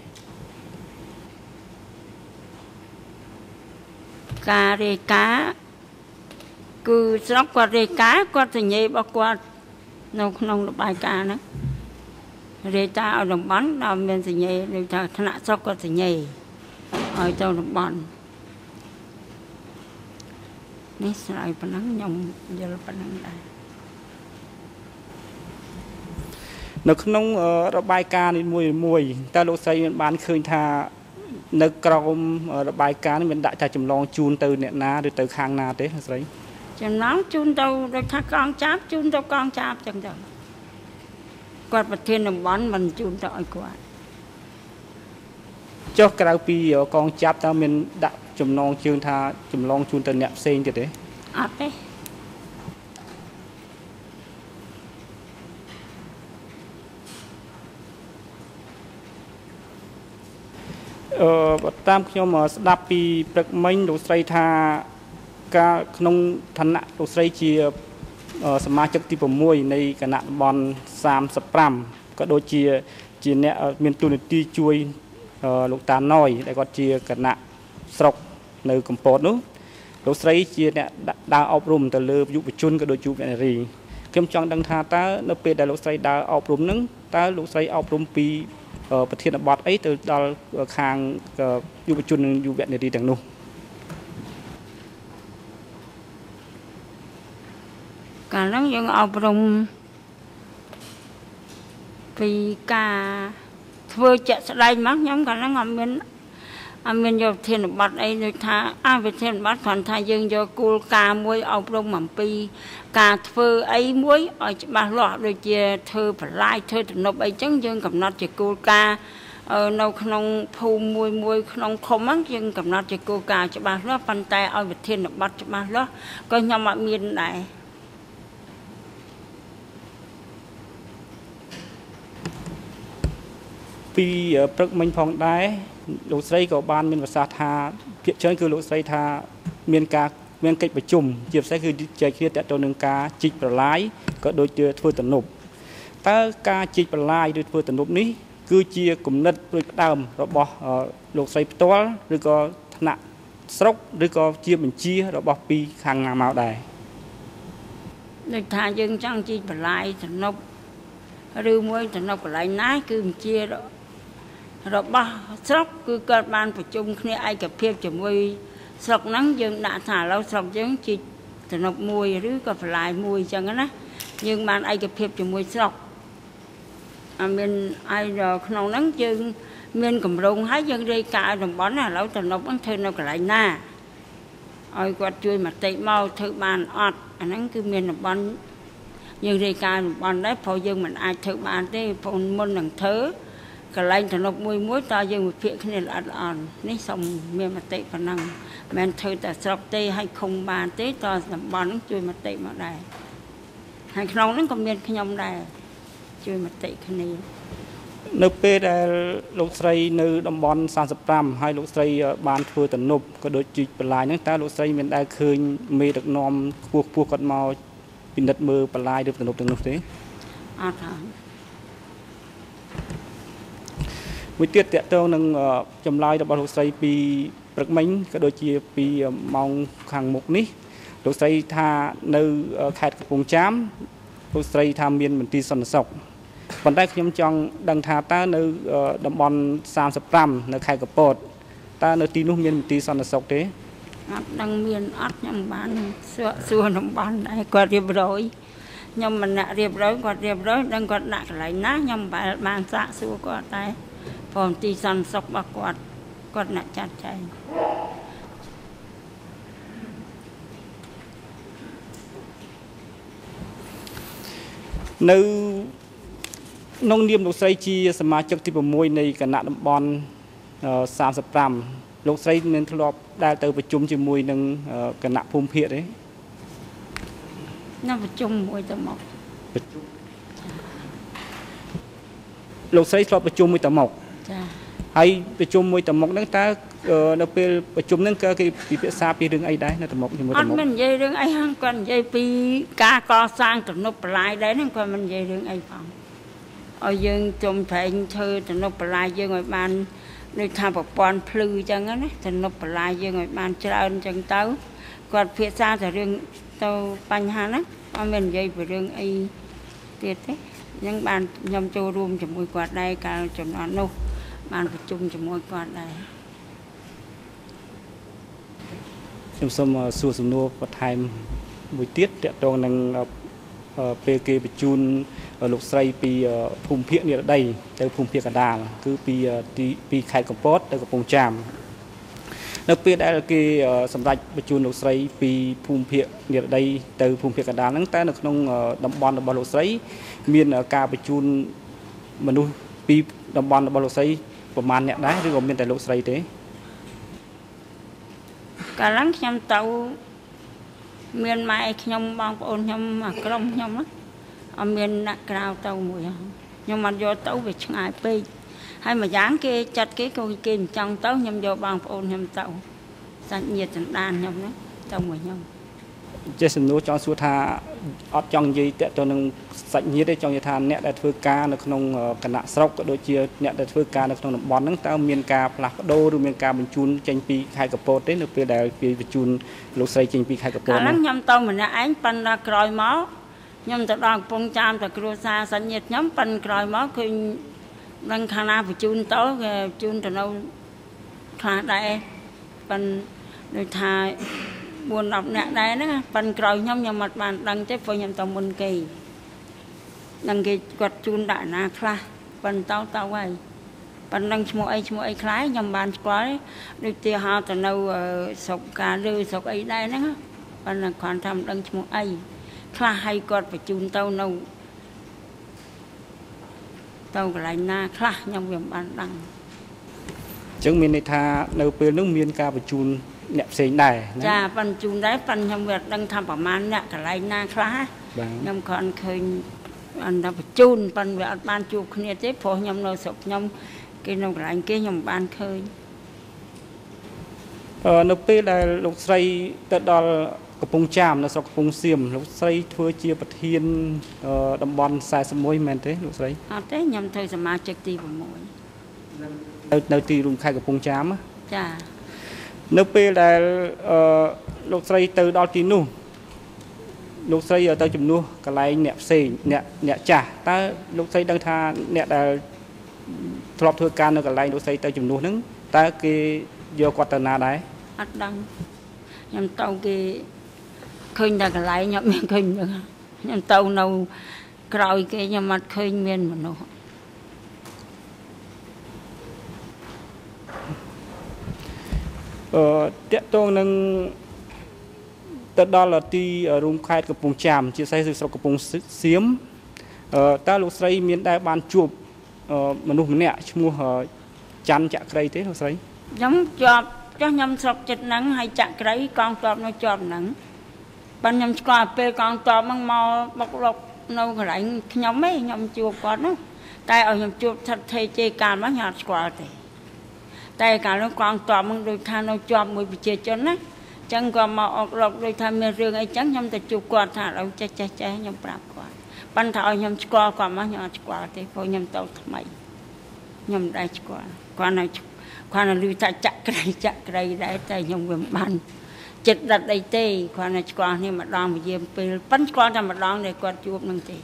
ការរាយការណ៍គឺស្រុកគាត់រាយការណ៍គាត់សញ្ញេរបស់គាត់នៅក្នុងរបាយការណ៍ហ្នឹងរាយការណ៍ឲ្យតំបន់ដល់មានសញ្ញេដូចថាថ្នាក់ស្រុកគាត់សញ្ញេឲ្យទៅតំបន់ នេះស្រាយប៉ុណ្ណឹងខ្ញុំយល់ប៉ុណ្ណឹងដែរនៅក្នុងរបាយការណ៍នេះមួយតើលោកស្រីបានឃើញថានៅក្រោមរបាយការណ៍នេះមានដាក់ថាចម្លងជូនទៅអ្នកណាឬទៅខាងណាទេលោកស្រីចម្លងជូនទៅដូចថាកងចាប់ជូនទៅកងចាប់ចឹងទៅគាត់ប្រធានតំបន់មិនជូនទៅឲ្យគាត់ចុះក្រៅពីកងចាប់តើមានដាក់ចំណងជើងថាចម្លងជូនទៅអ្នកផ្សេងទៀតទេអត់ទេតាមខ្ញុំស្ដាប់ពីព្រឹកមិញលោកស្រីថាការក្នុងឋានៈលោកស្រីជាសមាជិកទី6នៃគណៈតំបន់35ក៏ដូចជាអ្នកមានទូនាទីជួយលោកតាណយដែលគាត់ជាគណៈស្រុកនៅកំពតនោះលោកស្រីជាអ្នកដើរអប់រំទៅលើយុវជនក៏ដូចយុវនារីខ្ញុំចង់ដឹងថាតើនៅពេលដែលលោកស្រីដើរអប់រំហ្នឹងតើលោកស្រីអប់រំពីប្រធានបទអីទៅដល់ខាងយុវជននិងយុវនារីទាំងនោះកាលហ្នឹងយើងអប់រំពីការធ្វើជាក់ស្ដែងមកខ្ញុំកាលហ្នឹងអត់មានអត់មានយកធានបတ်អីដូចថាវិធានបတ်គ្រាន់ថាយើងយកគោលការណ៍មួយអប់រំអំពីការធ្វើអីមួយឲ្យច្បាស់លាស់ដូចជាធ្វើបន្លាយធ្វើទំនប់អីចឹងយើងកំណត់ជាគោលការណ៍នៅក្នុងភូមិមួយក្នុងឃុំហ្នឹងយើងកំណត់ជាគោលការណ៍ច្បាស់លាស់ប៉ុន្តែឲ្យវិធានបတ်ច្បាស់លាស់ក៏ខ្ញុំអត់មានដែរពីព្រឹកមិញផងដែរលោកស្រីក៏បានមានប្រសាសន៍ថាភាគច្រើនគឺលោកស្រីថាមានកិច្ចប្រជុំជាពិសេសគឺចែកគ្នាតទៅនឹងការជីកប្រឡាយក៏ដូចជាធ្វើទំនប់តើការជីកប្រឡាយឬធ្វើទំនប់នេះគឺជាគំនិតដូចផ្ដើមរបស់លោកស្រីផ្ទាល់ឬក៏ថ្នាក់ស្រុកឬក៏ជាបញ្ជារបស់ពីខាងណាមកដែរថាយើងចង់ជីកបន្លាយទំនប់ឬមួយទំនប់កន្លែងណាគឺបញ្ជារបស់ស្រុកគឺគាត់បានប្រជុំគ្នាឯកភាពជាមួយស្រុកហ្នឹងយើងដាក់ថាឥឡូវស្រុកយើងជីកទំនប់មួយឬក៏បន្លាយមួយអញ្ចឹងណាយើងបានឯកភាពជាមួយស្រុកអត់មានឯក្នុងហ្នឹងយើងមានកម្រងហើយយើងរាយការណ៍តំបន់ណាឥឡូវទំនប់ហ្នឹងធ្វើនៅកន្លែងណាឲ្យគាត់ជួយមតិមកធ្វើបានអត់អាហ្នឹងគឺមានតំបន់យើងរាយការណ៍តំបន់ដែរព្រោះយើងមិនអាចធ្វើបានទេព្រោះមុននឹងធ្វើកន្លែងទំនប់មួយតើយើងវិភាគគ្នាល្អិតល្អន់នេះសូមមានមតិប៉ុណ្ណឹងមិនធ្វើតែស្រុកទេឲ្យឃុំបានទេតើតំបន់ហ្នឹងជួយមតិមកដែរហើយក្នុងហ្នឹងក៏មានខ្ញុំដែរជួយមតិគ្នានៅពេលដែលលោកស្រីនៅតំបន់35ហើយលោកស្រីបានធ្វើទំនប់ក៏ដូចជីកបន្លាយហ្នឹងតើលោកស្រីមានដែលឃើញមេដឹកនាំខ្ពស់គាត់មកពិនិត្យមើលបន្លាយឬទំនប់ទាំងនោះទេអត់ហើយមួយទៀតតកតងនឹងចម្លើយរបស់លោកស្រីពីព្រឹកមិញក៏ដូចជាពីម៉ោងខាងមុខនេះលោកស្រីថានៅខេត្តកំពង់ចាមលោកស្រីថាមានមន្ទីរសន្តិសុខ ប៉ុន្តែខ្ញុំចង់ដឹងថាតើនៅតំបន់35នៅខេត្តកំពតតើនៅទីនោះមានមន្ទីរសន្តិសុខទេអត់ដឹងមានអត់ខ្ញុំបានសួរតំបន់ដែរគាត់រៀបរយខ្ញុំមិនអ្នករៀបរយគាត់រៀបរយដឹងគាត់ដាក់កន្លែងណាខ្ញុំបានសាកសួរគាត់ដែរព្រមទីសន្តិសុខរបស់គាត់អ្នកចាត់ចែង នៅក្នុងនាមលោកស្រីជាសមាជិកទី6នៃគណៈតំបន់35លោកស្រីមានធ្លាប់ដែលទៅប្រជុំជាមួយនឹងគណៈភូមិភាគទេនៅប្រជុំមួយទៅមកលោកស្រីធ្លាប់ប្រជុំមួយទៅមកចាហើយប្រជុំមួយទៅមកហ្នឹងតើនៅពេលប្រជុំហ្នឹងគេពិភាក្សាពីរឿងអីដែរនៅទៅមកជាមួយទៅមកអត់មាននិយាយរឿងអីហ្នឹងគាត់និយាយពីការកសាងទំនប់បន្លាយដែរហ្នឹងគាត់មិននិយាយរឿងអីផង ឲ្យយើងជុំប្រែងធ្វើទំនប់បន្លាយយើងឲ្យបានដូចថាប្រព័ន្ធភ្លឺអញ្ចឹងណាទំនប់បន្លាយយើងឲ្យបានច្រើនអញ្ចឹងទៅគាត់ភាសាតែរឿងទៅបញ្ហាហ្នឹងអត់មាននិយាយពីរឿងអីទៀតទេអញ្ចឹងបានខ្ញុំចូលរួមជាមួយគាត់ដែរកាលជំនាន់នោះបានប្រជុំជាមួយគាត់ដែរខ្ញុំសូមសួរសំណួរបន្ថែមមួយទៀតតកតងនឹង ពេលគេបញ្ជូនលោកស្រីពីភូមិភាគនិរដីទៅភូមិភាគកណ្ដាលគឺពីខេត្តកំពតទៅកំពង់ចាមនៅពេលដែលគេសម្រាប់បញ្ជូនលោកស្រីពីភូមិភាគនិរដីទៅភូមិភាគកណ្ដាលហ្នឹងតែនៅក្នុងតំបន់របស់លោកស្រីមានការបញ្ជូនមនុស្សពីតំបន់របស់លោកស្រីប្រមាណអ្នកដែរឬក៏មានតែលោកស្រីទេកាលឡើងខ្ញុំទៅ មានម៉ែខ្ញុំបងប្អូនខ្ញុំក្រុមខ្ញុំអត់មានអ្នកក្រៅទៅមួយខ្ញុំអត់យកទៅវាឆ្ងាយពេកហើយម្យ៉ាងគេចាត់គេក៏គេមិនចង់ទៅខ្ញុំយកបងប្អូនខ្ញុំទៅសាច់ញាតិសន្តានខ្ញុំហ្នឹងទៅមួយខ្ញុំចេះសំណួរចង់សួរថាអត់ចង់និយាយទៅនឹងសាច់ញាតិទេចង់និយាយថាអ្នកដែលធ្វើការនៅក្នុងគណៈស្រុកក៏ដូចជាអ្នកដែលធ្វើការនៅក្នុងតំបន់ហ្នឹងតើមានការផ្លាស់ប្ដូរឬមានការបញ្ជូនចេញពីខេត្តកំពតទេនៅពេលដែលគេបញ្ជូនលោកស្រីចេញពីខេត្តកំពតហ្នឹងខ្ញុំទៅម្នាក់ឯងប៉ុន្តែក្រោយមកខ្ញុំទៅដល់កំពង់ចាមទៅគ្រួសារសាច់ញាតិខ្ញុំប៉ុន្តែក្រោយមកឃើញដឹងខាងណាបញ្ជូនទៅគេបញ្ជូនទៅនៅខ្លះដែរប៉ុន្តែដូចថា 4 10 នាក់ដែរហ្នឹងប៉ុន្តែក្រោយខ្ញុំអត់បានដឹងទេព្រោះខ្ញុំទៅមុនគេដឹងគេគាត់ជូនដាក់ណាខ្លះប៉ុន្តែទៅហើយប៉ុណ្ណឹងឈ្មោះអីខ្លះខ្ញុំបានស្គាល់ដូចទីហៅទៅនៅស្រុកកាលឺស្រុកអីដែរហ្នឹងប៉ុន្តែគាត់ថាមិនដឹងឈ្មោះអីខ្លះឲ្យគាត់បញ្ជូនទៅនៅទៅកន្លែងណាខ្លះខ្ញុំវាមិនបានដឹងចឹងមានន័យថានៅពេលនោះមានការបញ្ជូនអ្នកផ្សេងដែរចាបញ្ជូនដែរប៉ុន្តែខ្ញុំវាដឹងថាប្រហែលអ្នកកន្លែងណាខ្លះខ្ញុំគ្រាន់ឃើញអន្តបញ្ជូនប៉ុន្តែវាអត់បានជួបគ្នាទេព្រោះខ្ញុំនៅស្រុកខ្ញុំគេនៅកន្លែងគេខ្ញុំបានឃើញនៅពេលដែលលោកស្រីទៅដល់កំពង់ចាមនៅស្រុកកំពង់សៀមលោកស្រីធ្វើជាប្រធានតំបន់41មែនទេលោកស្រីអត់ទេខ្ញុំធ្វើសមាជិកទី6 នៅទីរួមខេត្តកំពង់ចាមចានៅពេលដែលលោកស្រីទៅដល់ទីនោះលោកស្រីទៅជំនួសកន្លែងអ្នកផ្សេងអ្នកចាស់តើលោកស្រីដឹងថាអ្នកដែលធ្លាប់ធ្វើការនៅកន្លែងលោកស្រីទៅជំនួសហ្នឹងតើគេយកគាត់ទៅណាដែរអត់ដឹងខ្ញុំទៅគេឃើញតែកន្លែងខ្ញុំមានឃើញខ្ញុំទៅនៅក្រោយគេខ្ញុំអត់ឃើញមានមនុស្សតាក់ទងនឹងទៅដល់ទីរួមខេត្តកំពង់ចាមជាពិសេសស្រុកកំពង់សៀមតើលោកស្រីមានដែរបានជួបមនុស្សម្នាក់ឈ្មោះច័ន្ទចក្រីទេលោកស្រីខ្ញុំជាប់ចុះខ្ញុំស្រុកចិត្តហ្នឹងហើយចក្រីកងទ័ពនៅជាប់ហ្នឹងប៉ុន្តែខ្ញុំស្គាល់ពេលកងទ័ពហ្នឹងមកបុករុកនៅកន្លែងខ្ញុំឯងខ្ញុំជួបគាត់នោះតែឲ្យខ្ញុំជួបថិតថេជេកាលមកខ្ញុំអត់ស្គាល់ទេតែកាលនោះកងទ័ពហ្នឹងដូចថានៅជាប់មួយប្រជាជនណាចឹងក៏មកអុកឡុកដូចថាមានរឿងអីចឹងខ្ញុំទៅជួបគាត់ថាឲ្យចេះខ្ញុំប្រាប់គាត់ប៉ុន្តែឲ្យខ្ញុំស្គាល់គាត់មកខ្ញុំអត់ស្គាល់ទេព្រោះខ្ញុំទៅថ្មីខ្ញុំមិនដែរស្គាល់គាត់នៅឮថាចក្រីដែរតែខ្ញុំវាមិនបានចិត្តដិតអីទេគាត់នៅស្គាល់នេះម្ដងវិយាមពេលប៉ុន្តែស្គាល់តែម្ដងដែលគាត់ជួបនឹងទេ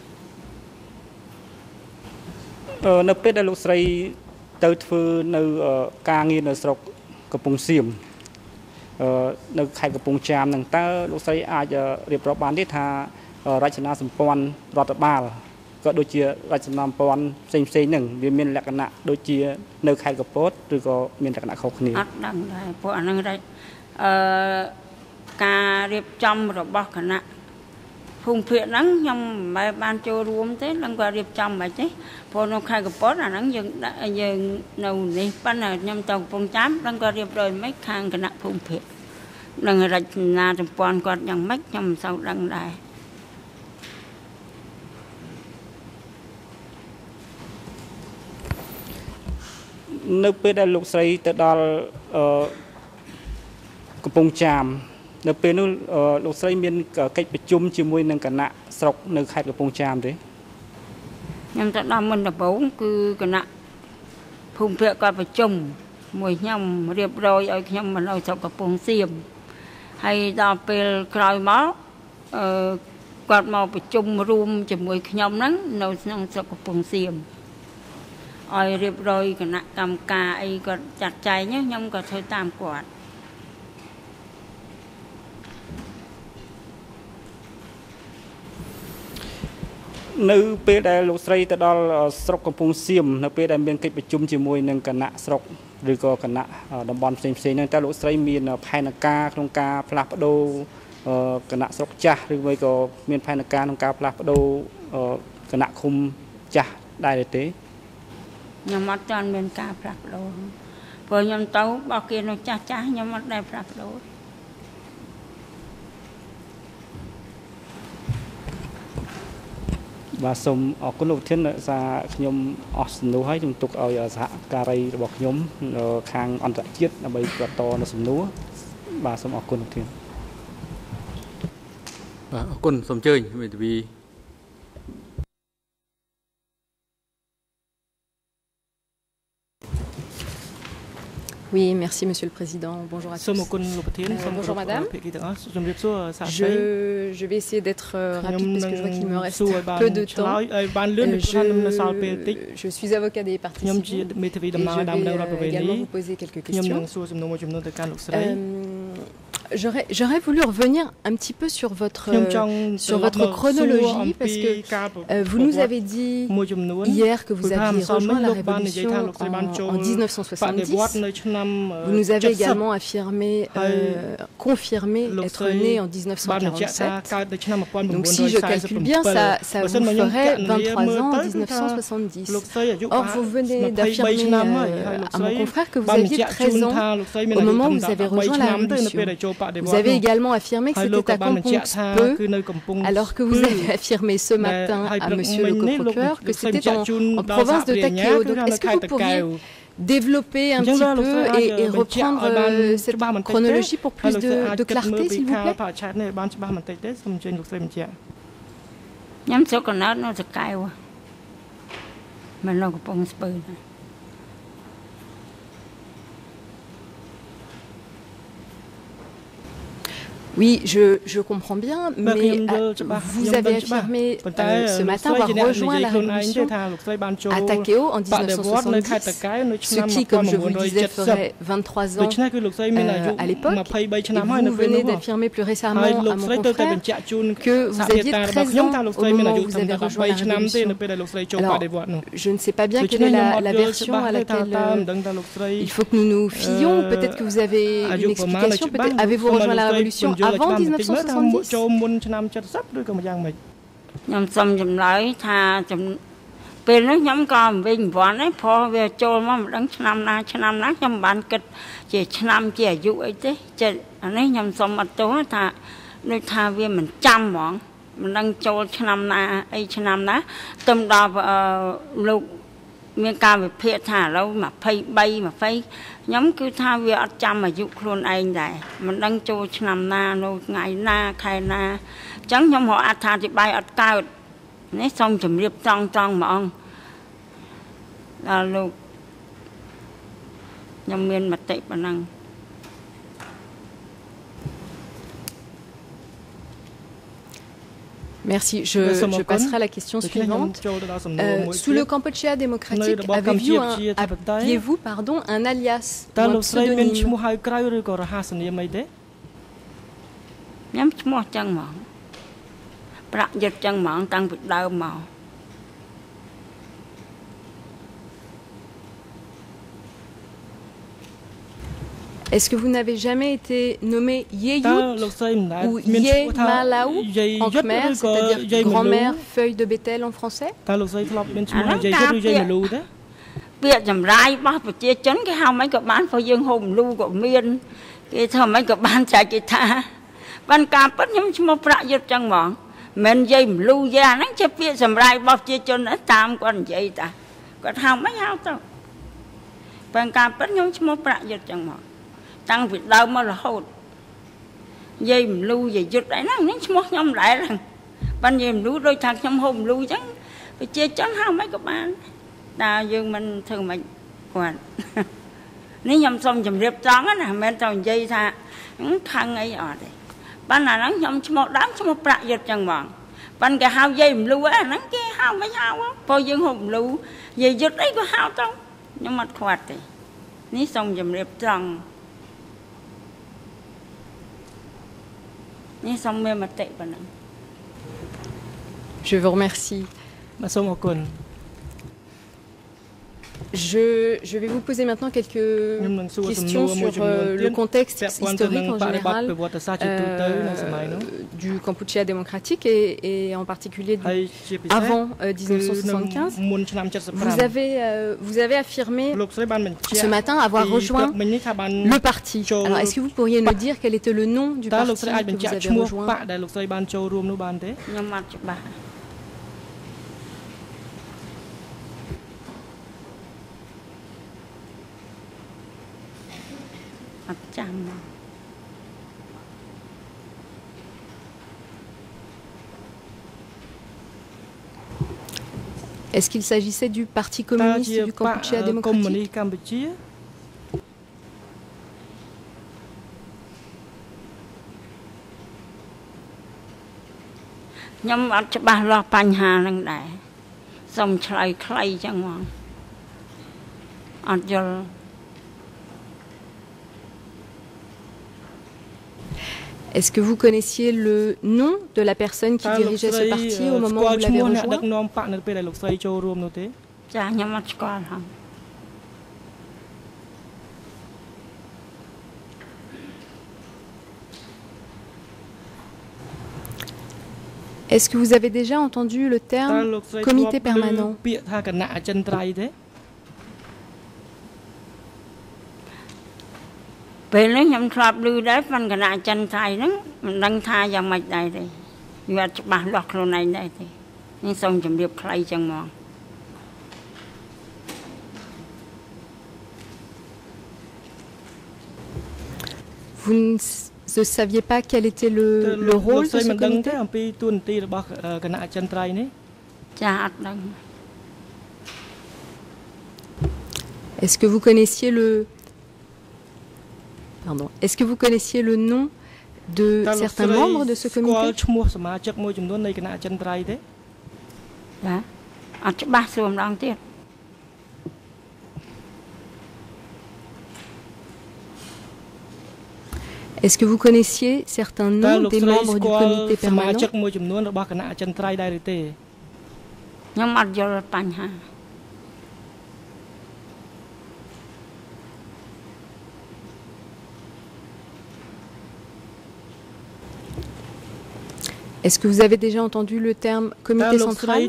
នៅពេលដែលលោកស្រីទៅធ្វើនៅការងារនៅស្រុកកំពង់សៀមនៅខេត្តកំពង់ចាមហ្នឹងតើលោកស្រីអាចរៀបរាប់បានទេថារចនាសម្ព័ន្ធរដ្ឋបាលក៏ដូចជារចនាសម្ព័ន្ធផ្សេងហ្នឹងវាមានលក្ខណៈដូចជានៅខេត្តកំពតឬក៏មានលក្ខណៈខុសគ្នាអត់ដឹងដែរព្រោះអាហ្នឹងការរៀបចំរបស់គណៈភូមិភាគហ្នឹងខ្ញុំមិនបានចូលរួមទេនឹងក៏រៀបចំមិនទេព្រោះនៅខេត្តកំពតអាហ្នឹងយើងនៅនេះប៉ុន្តែខ្ញុំទៅកំពង់ចាមនឹងក៏រៀបរយមិនខាងគណៈភូមិភាគនឹងរចនាសម្ព័ន្ធគាត់យ៉ាងម៉េចខ្ញុំមិនសូវដឹងដែរនៅពេលដែលលោកស្រីទៅដល់កំពង់ចាមនៅពេលនោះលោកស្រីមានកិច្ចប្រជុំជាមួយនឹងគណៈស្រុកនៅខេត្តកំពង់ចាមទេខ្ញុំទៅដល់មុនដំបូងគឺគណៈភូមិភាគគាត់ប្រជុំមួយខ្ញុំរៀបរយឲ្យខ្ញុំមកនៅស្រុកកំពង់សៀមហើយដល់ពេលក្រោយមកគាត់មកប្រជុំរួមជាមួយខ្ញុំហ្នឹងនៅក្នុងស្រុកកំពង់សៀមឲ្យរៀបរយគណៈកម្មការអីគាត់ចាត់ចែងខ្ញុំក៏ធ្វើតាមគាត់នៅពេលដែលលោកស្រីទៅដល់ស្រុកកំពង់សៀមនៅពេលដែលមានកិច្ចប្រជុំជាមួយនឹងគណៈស្រុកឬក៏គណៈតំបន់ផ្សេងហ្នឹងតើលោកស្រីមានផែនការក្នុងការផ្លាស់ប្ដូរគណៈស្រុកចាស់ឬមួយក៏មានផែនការក្នុងការផ្លាស់ប្ដូរគណៈឃុំចាស់ដែរទេខ្ញុំអត់ទាន់មានការផ្លាស់ប្ដូរព្រោះខ្ញុំទៅបោះគេនៅចាស់ខ្ញុំអត់ដែលផ្លាស់ប្ដូរបាទសូមអរគុណលោកប្រធានសារខ្ញុំអស់សំណួរហើយខ្ញុំទុកឲ្យសហការីរបស់ខ្ញុំខាងអន្តរជាតិដើម្បីបន្តនៅសំណួរបាទសូមអរគុណលោកប្រធានបាទអរគុណសូមអញ្ជើញមេធាវី Oui, merci Monsieur le Président. Bonjour à tous. Bonjour Madame. Je vais essayer d'être rapide parce que je vois qu'il me reste peu de temps. Je suis avocat des parties civiles et je vais également vous poser quelques questions. J'aurais voulu revenir un petit peu sur votre chronologie, parce que vous nous avez dit hier que vous aviez rejoint la Révolution en 1970. Vous nous avez également affirmé, confirmé être né en 1947. Donc si je calcule bien, ça vous ferait 23 ans en 1970. Or, vous venez d'affirmer à mon confrère que vous aviez 13 ans au moment où vous avez rejoint la Révolution. Vous avez également affirmé que c'était à Kampong Speu, alors que vous avez affirmé ce matin à Monsieur le coprocureur que c'était en province de Takeo. Donc, est-ce que vous pourriez développer un petit peu et reprendre cette chronologie pour plus de clarté, s'il vous plaît? Oui, je comprends bien, mais vous avez affirmé ce matin avoir rejoint la Révolution à Takeo en 1970, ce qui, comme je vous le disais, ferait 23 ans à l'époque. Et vous venez d'affirmer plus récemment à mon confrère que vous aviez 13 ans au moment où vous avez rejoint la Révolution. Alors, je ne sais pas bien quelle est la version à laquelle il faut que nous nous fions. Peut-être que vous avez une explication. Peut-être avez-vous rejoint la Révolution avant 1970? ពេលនោះខ្ញុំក៏វិញវ័នដែរព្រោះវាចូលមកមិនដឹងឆ្នាំណាខ្ញុំបានគិតជាឆ្នាំជាអាយុអីទេចិត្តអានេះខ្ញុំសុំអត់ទោសថាដូចថាវាមិនចាំហ្មងមិនដឹងចូលឆ្នាំណាអីឆ្នាំណាទៅដល់លោកមានការវិភាគថាឥឡូវ23 20ខ្ញុំគឺថាវាអត់ចាំអាយុខ្លួនឯងដែរមិនដឹងចូលឆ្នាំណានៅថ្ងៃណាខែណាអញ្ចឹងខ្ញុំរកអត្ថាធិប្បាយអត់កើតនេះសូមជម្រាបត្រង់ហ្មងដល់លោកខ្ញុំមានមតិប៉ុណ្ណឹង Merci. Je passerai à la question suivante. Sous le Kampuchea démocratique, aviez-vous un alias ou un pseudonyme? Est-ce que vous n'avez jamais été nommé Yeyut ou Ye Malaou en khmer, c'est-à-dire grand-mère feuille de bétel en français? Tăng Việt đâu mà là hột dây mình lưu về giật đấy nó smart nhom lại rằng ban đêm lưu đôi thằng nhom hôm lưu chắc phải chơi chán hao mấy các bạn ta dương mình thường mình quản nếu nhom xong chầm riệp trắng á nè men tròn dây tha thằng ấy ở đây ban là nó nhom smart đám smart bạ giật chẳng bằng ban cái hao dây mình lưu á nó cái hao mấy hao á coi dương hôm lưu về giật đấy có hao đâu nhưng mà khoát thì nếu xong chầm riệp trắng Je vous remercie. Je vais vous poser maintenant quelques questions sur le contexte historique en général du Kampuchea démocratique et en particulier avant 1975. Vous avez affirmé ce matin avoir rejoint le parti. Alors, est-ce que vous pourriez nous dire quel était le nom du parti que vous avez rejoint? Est-ce qu'il s'agissait du Parti communiste du Kampuchea démocratique? Est-ce que vous connaissiez le nom de la personne qui dirigeait ce parti au moment où vous l'avez rejoint? Est-ce que vous avez déjà entendu le terme comité permanent? Vous ne saviez pas quel était le rôle de ce comité? Est-ce que vous connaissiez Est-ce que vous connaissiez le nom de certains membres de ce comité? Est-ce que vous connaissiez certains noms des membres du comité permanent? Est-ce que vous avez déjà entendu le terme comité central?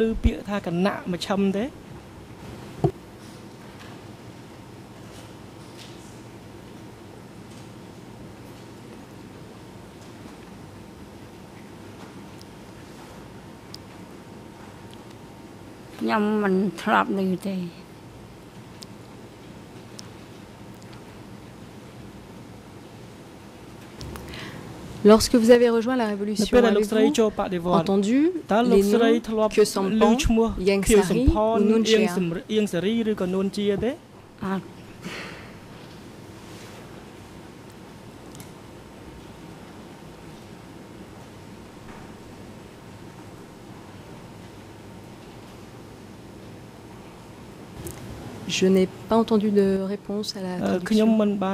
Lorsque vous avez rejoint la Révolution, avez-vous entendu les noms que Sampan, Yang Sari ou Nun Chea? Je n'ai pas entendu de réponse à la traduction.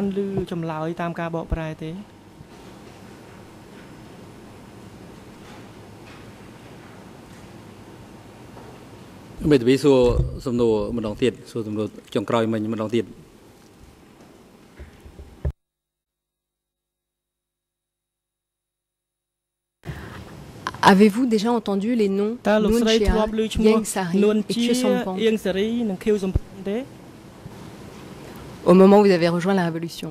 Avez-vous déjà entendu les noms Nun Chea, Yang Sari et Khieu Samphan au moment où vous avez rejoint la Révolution?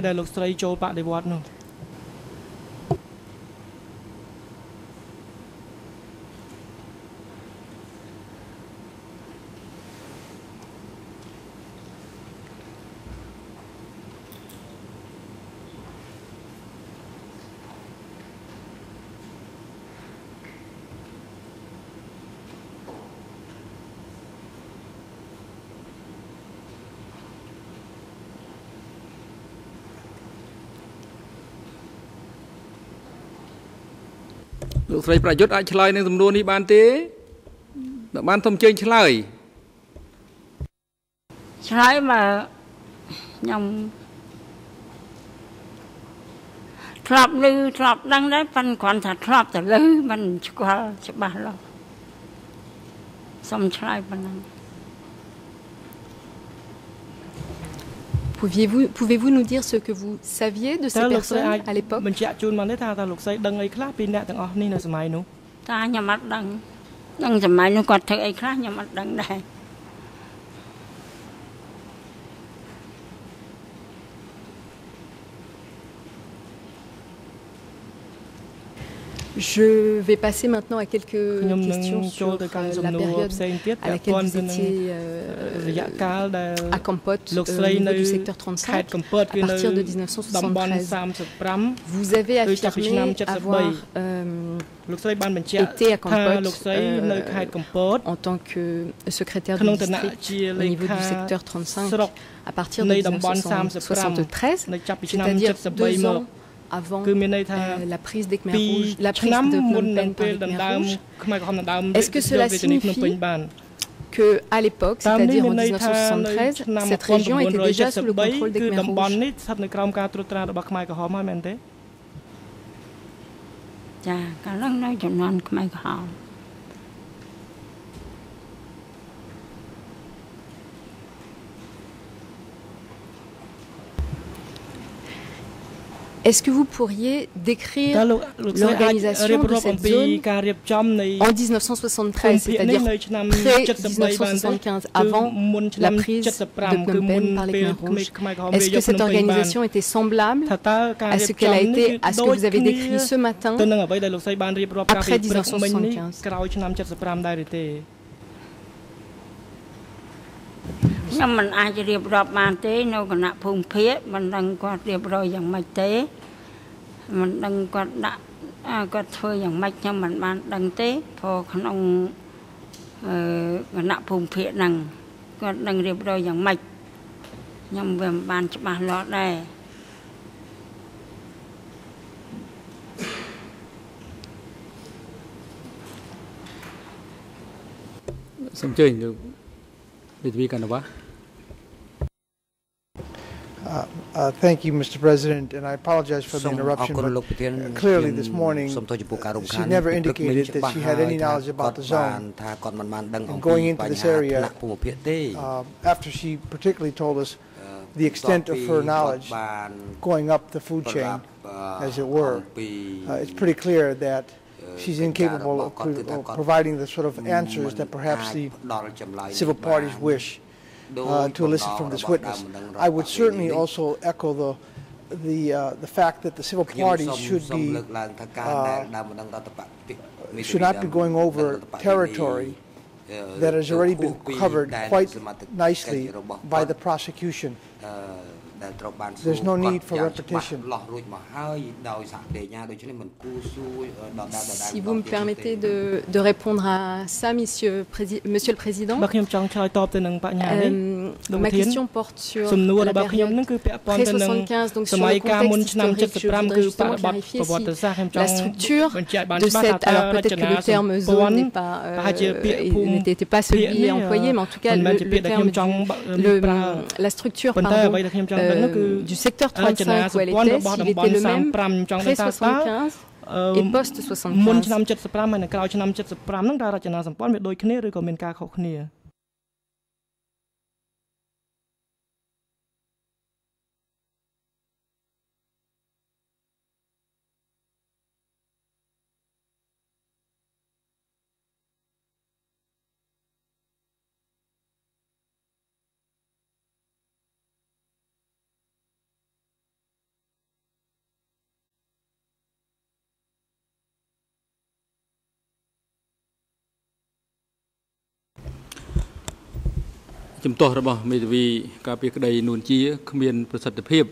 Pouvez-vous nous dire ce que vous saviez de ces personnes à l'époque? Je vais passer maintenant à quelques questions sur la période à laquelle vous étiez à Kampot, au niveau du secteur 35, à partir de 1973. Vous avez affirmé avoir été à Kampot en tant que secrétaire du district au niveau du secteur 35 à partir de 1973, c'est-à-dire 2 ans avant la prise des Khmers rouges, la prise de Phnom Penh par les Khmers rouges. Est-ce que cela signifie qu'à l'époque, c'est-à-dire en 1973, cette région était déjà sous le contrôle des Khmers rouges? ចាកាលហ្នឹងនៅចំនួនខ្មែរក្រហម Est-ce que vous pourriez décrire l'organisation de cette zone en 1973, c'est-à-dire pré-1975, avant la prise de Phnom Penh par les Khmer Rouges? Est-ce que cette organisation était semblable à ce qu'elle a été, à ce que vous avez décrit ce matin, après 1975? ខ្ញុំមិនអាចរៀបរាប់បានទេនៅគណៈភូមិភាគមិនដឹងគាត់រៀបរយយ៉ាងម៉េចទេមិនដឹងគាត់ដាក់គាត់ធ្វើយ៉ាងម៉េចខ្ញុំមិនបានដឹងទេព្រោះក្នុងគណៈភូមិភាគហ្នឹងគាត់នឹងរៀបរយយ៉ាងម៉េចខ្ញុំវាមិនបានច្បាស់លាស់ដែរសូមអញ្ជើញលោកវិទ្យាកណ្ដាវ Thank you, Mr. President, and I apologize for the interruption, but clearly this morning she never indicated that she had any knowledge about the zone. And going into this area, after she particularly told us the extent of her knowledge going up the food chain, as it were, it's pretty clear that she's incapable of providing the sort of answers that perhaps the civil parties wish to elicit from this witness. I would certainly also echo the fact that the civil parties should not be going over territory that has already been covered quite nicely by the prosecution. There's no need for repetition. Si vous me permettez de répondre à ça, Monsieur le Président, ma question porte sur la période pré-75, donc sur le contexte historique. Je voudrais justement clarifier si la structure de cette... Alors peut-être que le terme zone n'était pas celui employé, mais en tout cas le terme, la structure, du secteur 35 où elle était, s'il était le même pré-75 et post-75. Chúng tôi bảo vì các việc đây nuôn chia không biênประสิทธิภาพ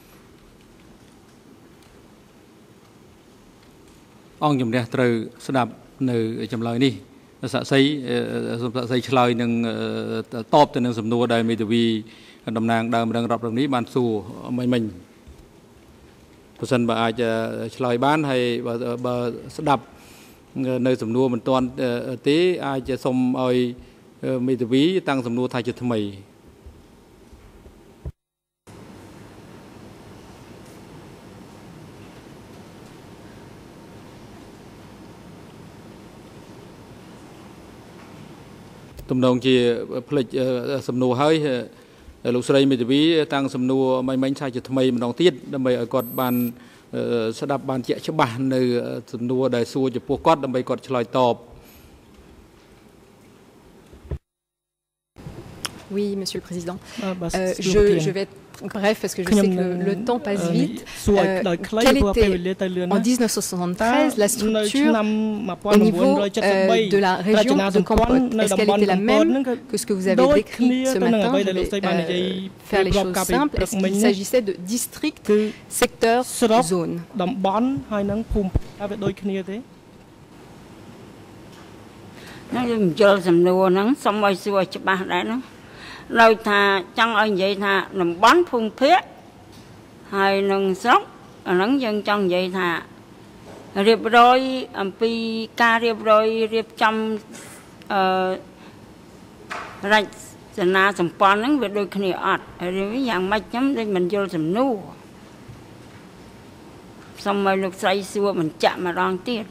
ông nhầm nè từ sập nơi chấm lời đi xã xây chơi nâng top từ nâng sầm nua đây vì đầm nàng đang rập đầm ní ban xù mình person bà ai chơi bán hay bà sập nơi sầm nua mình toàn tí ai chơi xong ơi mấy thứ ví tăng sầm nua thay cho thay mày tụm đồng chỉ phơi sầm nua hơi lục sậy mấy thứ ví tăng sầm nua mấy mấy thay cho thay mày mình đồng tiết đâm mày còn bàn sẽ đập bàn chạy cho bàn nơi sầm nua đại xua cho pua cót đâm mày còn chơi tọp. Oui, Monsieur le Président. Je vais être bref parce que je sais que le temps passe vite. Quelle était en 1973 la structure au niveau de la région de Kampot? Est-ce qu'elle était la même que ce que vous avez décrit ce matin? Je vais faire les choses simples. Est-ce qu'il s'agissait de district, secteur, zone? Rồi thà trong ở vậy thà nằm bón phun phế hay nâng sốc nâng dân trong vậy thà riệp rồi pi ca riệp rồi riệp trong rạch na sầm pon nâng về đôi khi ọt rồi ví dụ mấy chấm đây mình vô sầm nu xong rồi lúc say xua mình chạm mà đón tiết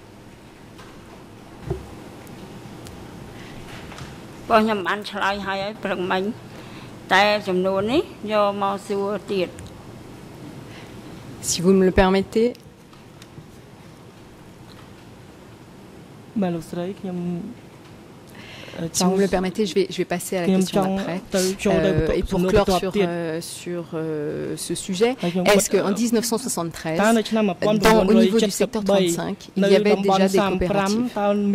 bao nhiêu ăn chơi hay ấy bằng mình tại chấm nôn ấy do mau xua tiết. Si vous me le permettez. Si vous me le permettez, je vais passer à la question d'après. Et pour clore sur ce sujet, est-ce qu'en 1973, au niveau du secteur 35, il y avait déjà des coopératives?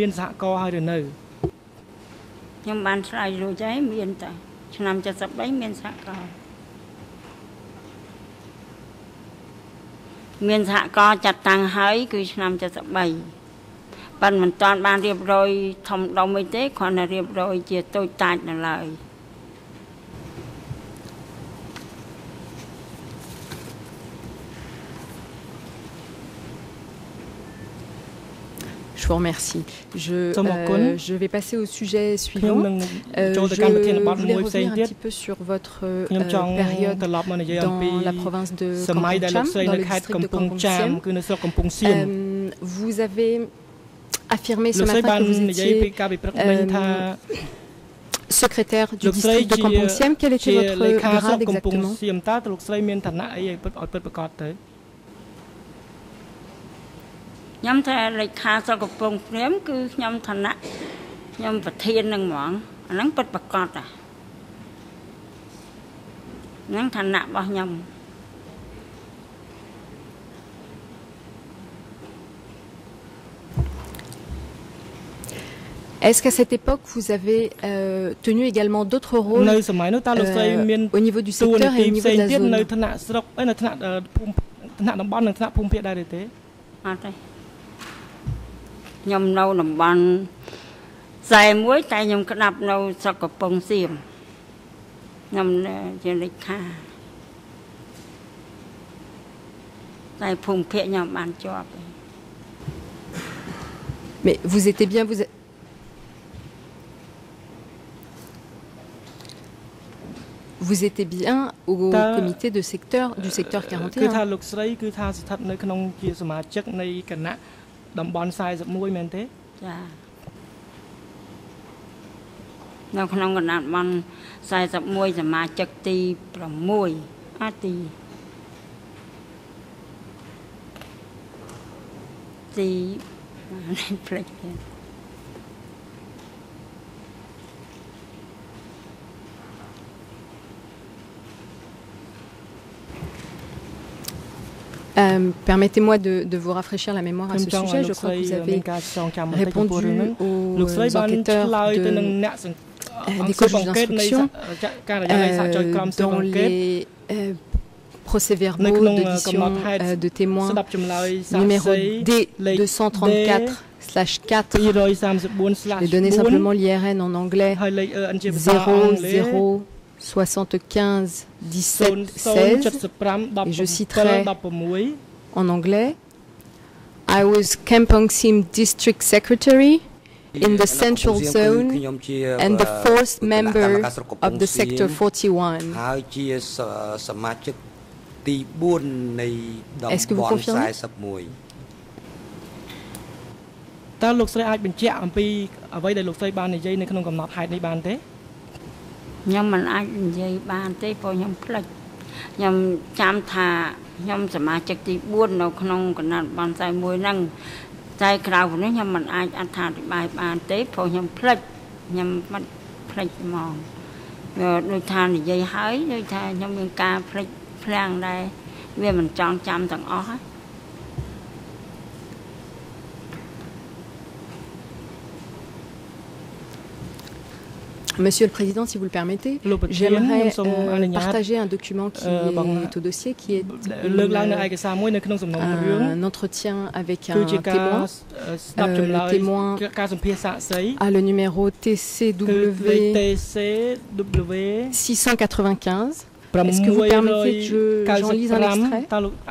Bạn mình toàn ban riêng rồi thông đồng y tế còn là riêng rồi chỉ tôi tại là lời. Je vous remercie. Je vais passer au sujet suivant. Je voulais revenir un petit peu sur votre période dans la province de Kampong Cham, dans le district de Kampong Siem. Vous avez affirmé ce matin que vous étiez secrétaire du district de Kampong Siem. Quel était votre grade exactement? Nhóm thay lịch khá sau cục bông nếm cứ nhóm thần nạ nhóm vật thiên nâng mỏng nắng bật bạc cọt à nắng thần nạ bao nhóm. Est-ce qu'à cette époque, vous avez tenu également d'autres rôles au niveau du secteur et au niveau de la zone? Nhom nâu nằm bàn dài muối tay nhom cái đập nâu sau cặp bông xiêm nhom trên lịch kha tay phùng phệ nhom bàn cho. Mais vous étiez bien, vous étiez bien au comité de secteur du secteur 41. Đồng bón sai dập mũi men thế. Dạ. Nó không còn nặng bón sai dập mũiจะมาจากตีประมุยตีมาในเพลง Permettez-moi de vous rafraîchir la mémoire à ce sujet. Je crois que vous avez répondu aux enquêteurs des cours d'instruction dans les procès-verbaux d'audition de témoins numéro D234/4. J'ai donné simplement l'IRN en anglais 00 75 17 16 et je citerai en anglais: I was Kampong Siem District Secretary in the Central Zone and the fourth member of the Sector 41. Est-ce que vous confirmez? Nhưng mình ai vậy bàn tới po nhom plek nhom chăm thà nhomสมาชิกទី4នៅក្នុងគណៈបានតែមួយហ្នឹងតែក្រៅនេះខ្ញុំមិនអាចអត្ថាធិប្បាយបានទេព្រោះខ្ញុំភ្លេចខ្ញុំមិនភ្លេចហ្មងដូចថានិយាយហើយដូចថាខ្ញុំមានការភ្លេចភ្លាំងដែរវាមិនចង់ចាំទាំងអស់ហ្នឹង Monsieur le Président, si vous le permettez, j'aimerais partager un document qui est au dossier, qui est un entretien avec un témoin. Le témoin a le numéro TCW 695. Est-ce que vous permettez que j'en lise un extrait?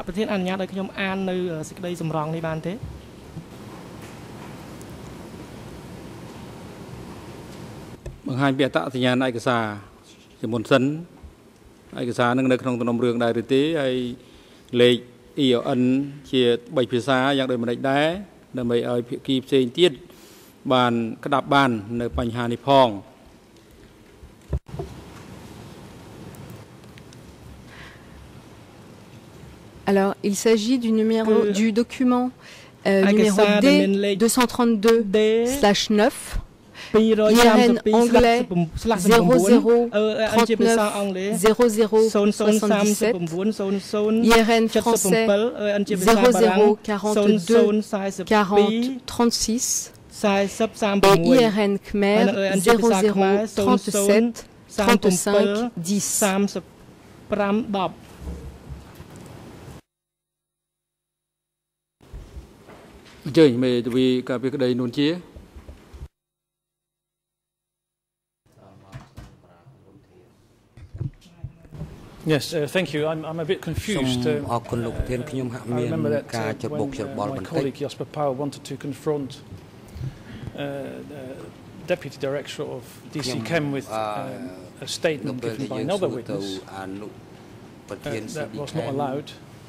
Bằng hai bịa tạo thì nhà này cái xà chỉ một sân ai cái xà nâng nơi trong tầm rường đại tế hay lệ EON ជា3ភាសាយ៉ាងដូចម្តេចដែរដើម្បីឲ្យភាគីផ្សេងទៀតបានក្តាប់បាននៅបញ្ហានេះផង Alors, il s'agit du document numéro D232/9, IRN anglais 00390077, IRN français 00424036, et IRN khmer 00373510. Yes, thank you. I'm a bit confused. I remember that my colleague Jasper Pauw wanted to confront Deputy Director of DC Chem with a statement given by another witness that was not allowed.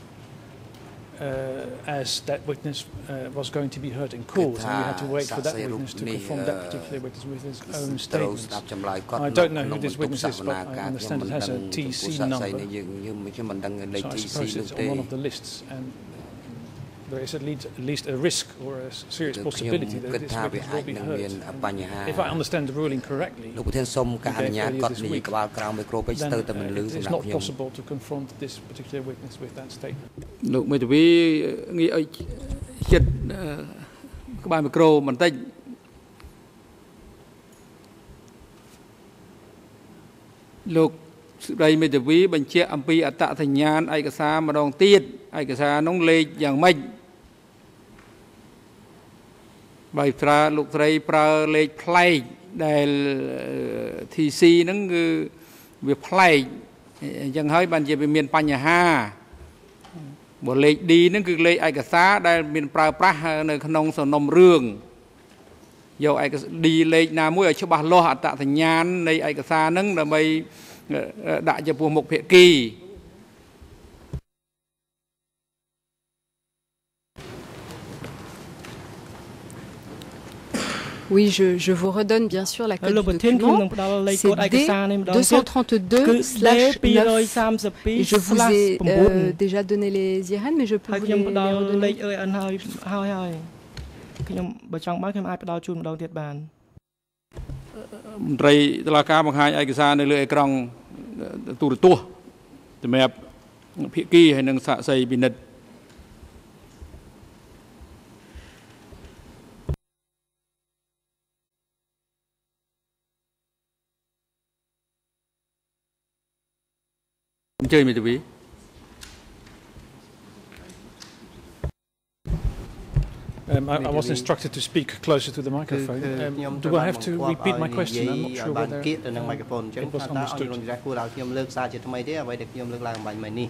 As that witness was going to be heard in court, and we had to wait for that witness to confront that particular witness with his own statements. I don't know who this witness is, but I understand it has a TC number, so I suppose it's on one of the lists, and there is at least a risk or a serious possibility that this witness will be heard. If I understand the ruling correctly, then it is not possible to confront this particular witness with that statement. លោកមេធាវីងាកឲ្យចិត្តក្បាលមីក្រូបន្តិចលោកស្ដីមេធាវីបញ្ជាក់អំពីអត្តសញ្ញាណឯកសារម្ដងទៀតឯកសារនោះលេខយ៉ាងម៉េចបើប្រើលោកស្រីប្រើលេខប្លែកដែល TC ហ្នឹងគឺវាប្លែកអញ្ចឹងហើយបានជាវាមានបញ្ហាបើលេខ D ហ្នឹងគឺលេខឯកសារដែលមានប្រើប្រាស់នៅក្នុងសំណុំរឿងយកឯកសារ D លេខណាមួយឲ្យច្បាស់លាស់អត្តសញ្ញាណនៃឯកសារហ្នឹងដើម្បីដាក់ចំពោះមុខភាគី Oui, je vous redonne bien sûr la code du document. C'est D232/9. Je vous ai déjà donné les IRN, mais je peux vous les redonner. I was instructed to speak closer to the microphone. Do I have to repeat my question? I'm not sure whether it was understood.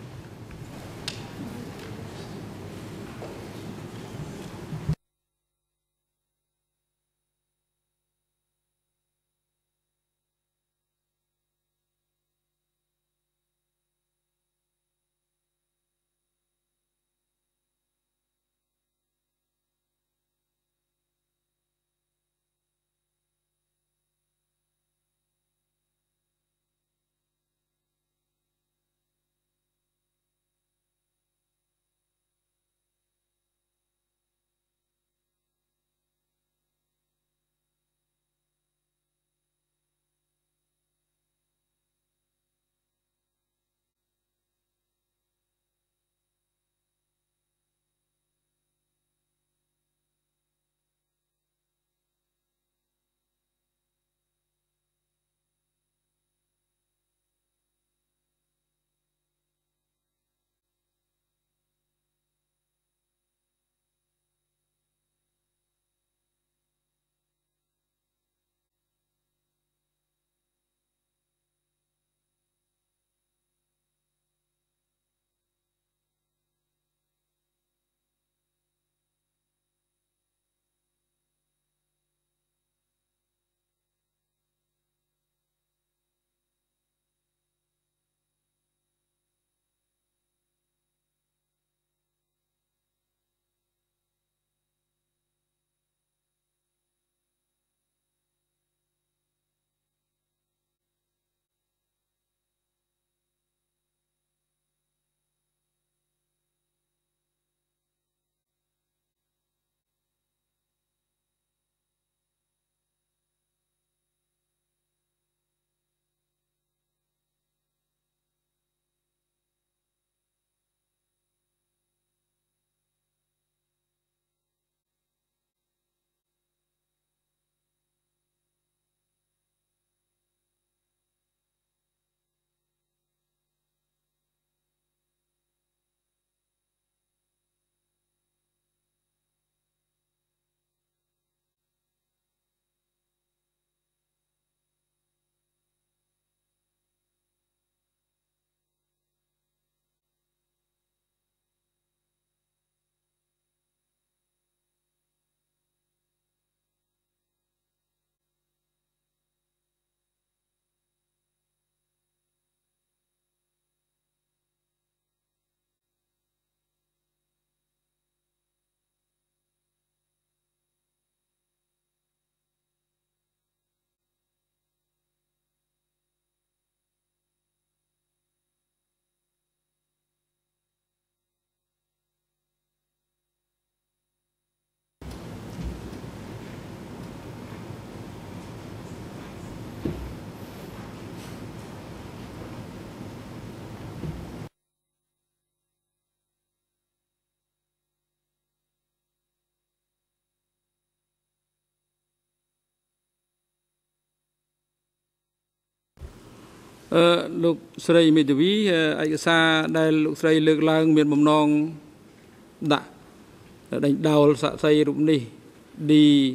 លោកស្រីមេធាវីឯកសារដែលលោកស្រីលើកឡើងមានបំណងដាក់ដេញដោលសាក្សីរូបនេះ D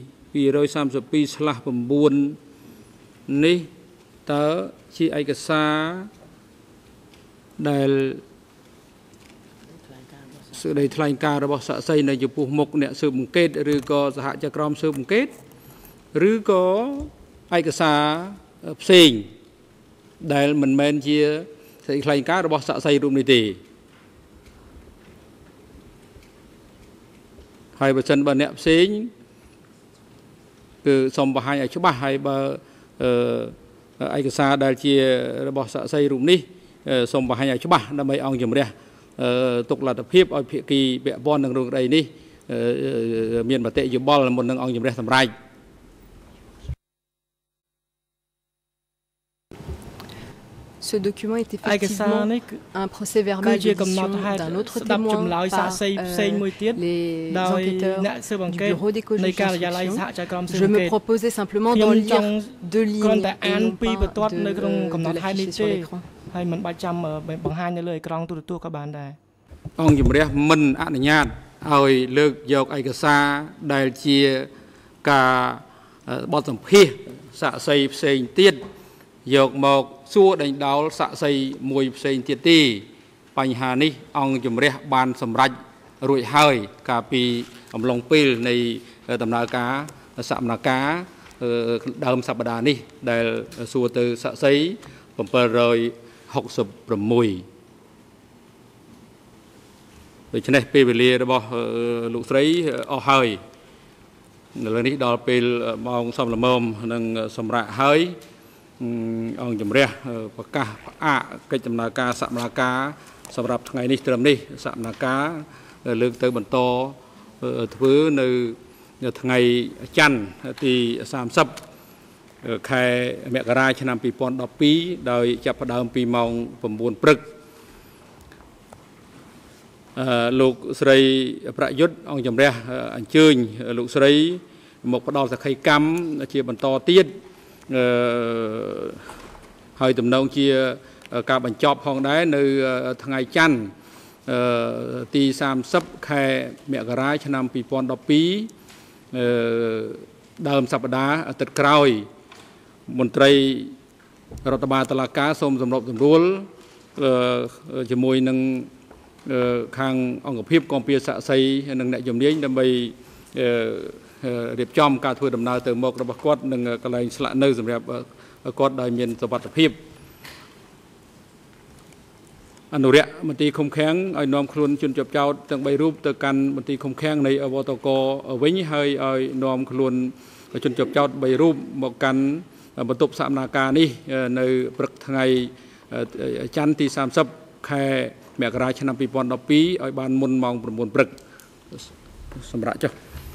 232/9 នេះតើជាឯកសារដែលសេចក្តីថ្លែងការណ៍របស់សាក្សីនៅចំពោះមុខអ្នកស៊ើបអង្កេតឬក៏សហជីវក្រមស៊ើបអង្កេតឬក៏ឯកសារផ្សេងដែលមិនមែនជាសេចក្តីថ្លែងការណ៍របស់សាក្សីរូបនេះទេហើយបើសិនបើអ្នកផ្សេងគឺសូមបង្ហាញឲ្យច្បាស់ហើយបើឯកសារដែលជារបស់សាក្សីរូបនេះសូមបង្ហាញឲ្យច្បាស់ដើម្បីអង្គជំរះទុកលទ្ធភាពឲ្យភាគីពាក់ព័ន្ធនឹងរឿងក្តីនេះមានមតិយោបល់មុននឹងអង្គជំរះសម្រេច Ce document est effectivement un procès verbal d'édition d'un autre témoin par les enquêteurs du bureau des constitutions. Je me proposais simplement d'en lire 2 lignes et non pas de l'afficher sur l'écran. អង្គជំរះមិនអនុញ្ញាតឲ្យលើកយកឯកសារដែលជាការបទសម្ភាសន៍សាក្សីផ្សេងទៀតយកមកសួរដេញដោលសាក្សីមួយផ្សេងទៀតទេបញ្ហានេះអង្គជំរះបានសម្រេចរួចហើយកាលពីអំឡុងពេលនៃដំណើរការសកម្មភាពដើមសប្តាហ៍នេះដែលសួរទៅសាក្សី 766 ដូច្នេះពេលវេលារបស់លោកស្រីអស់ហើយឥឡូវនេះដល់ពេលម៉ោងសមល្មមនឹងសម្រាប់ហើយអង្គជំរះប្រកាសផ្អាកកិច្ចដំណើរការសកម្មភាពសម្រាប់ថ្ងៃនេះត្រឹមនេះសកម្មភាពលើកទៅបន្តធ្វើនៅថ្ងៃច័ន្ទទី 30 ខែមករាឆ្នាំ 2012 ដោយចាប់ផ្ដើមពីម៉ោង 9 ព្រឹក លោកស្រីប្រយុទ្ធអង្គជំរះអញ្ជើញលោកស្រីមកផ្ដល់សក្ខីកម្មជាបន្តទៀតហើយទំនងជាការបញ្ចប់ផងដែរនៅថ្ងៃច័ន្ទទី 30 ខែមករាឆ្នាំ 2012 ដើមសប្តាហ៍អាទិត្យក្រោយមន្ត្រីរដ្ឋបាលតុលាការសូមសម្របសម្រួលជាមួយនឹងខាងអង្គភាពកងពារសាក្សីនិងអ្នកជំនាញដើម្បីរៀបចំការធ្វើដំណើរទៅមករបស់គាត់និងកន្លែងស្នាក់នៅសម្រាប់គាត់ដោយមានសុវត្ថិភាពអនុរិយមន្ត្រីឃុំឃាំងឲ្យនាំខ្លួនជនជាប់ចោទទាំង 3 រូបទៅកាន់មន្ត្រីឃុំឃាំងនៃអវតកវិញហើយឲ្យនាំខ្លួនជនជាប់ចោទ 3 រូបមកកាន់បន្ទប់សកម្មភាពនេះនៅព្រឹកថ្ងៃច័ន្ទទី 30 ខែមករាឆ្នាំ 2012 ឲ្យបានមុនម៉ោង 9 ព្រឹកសម្រាប់ចុះ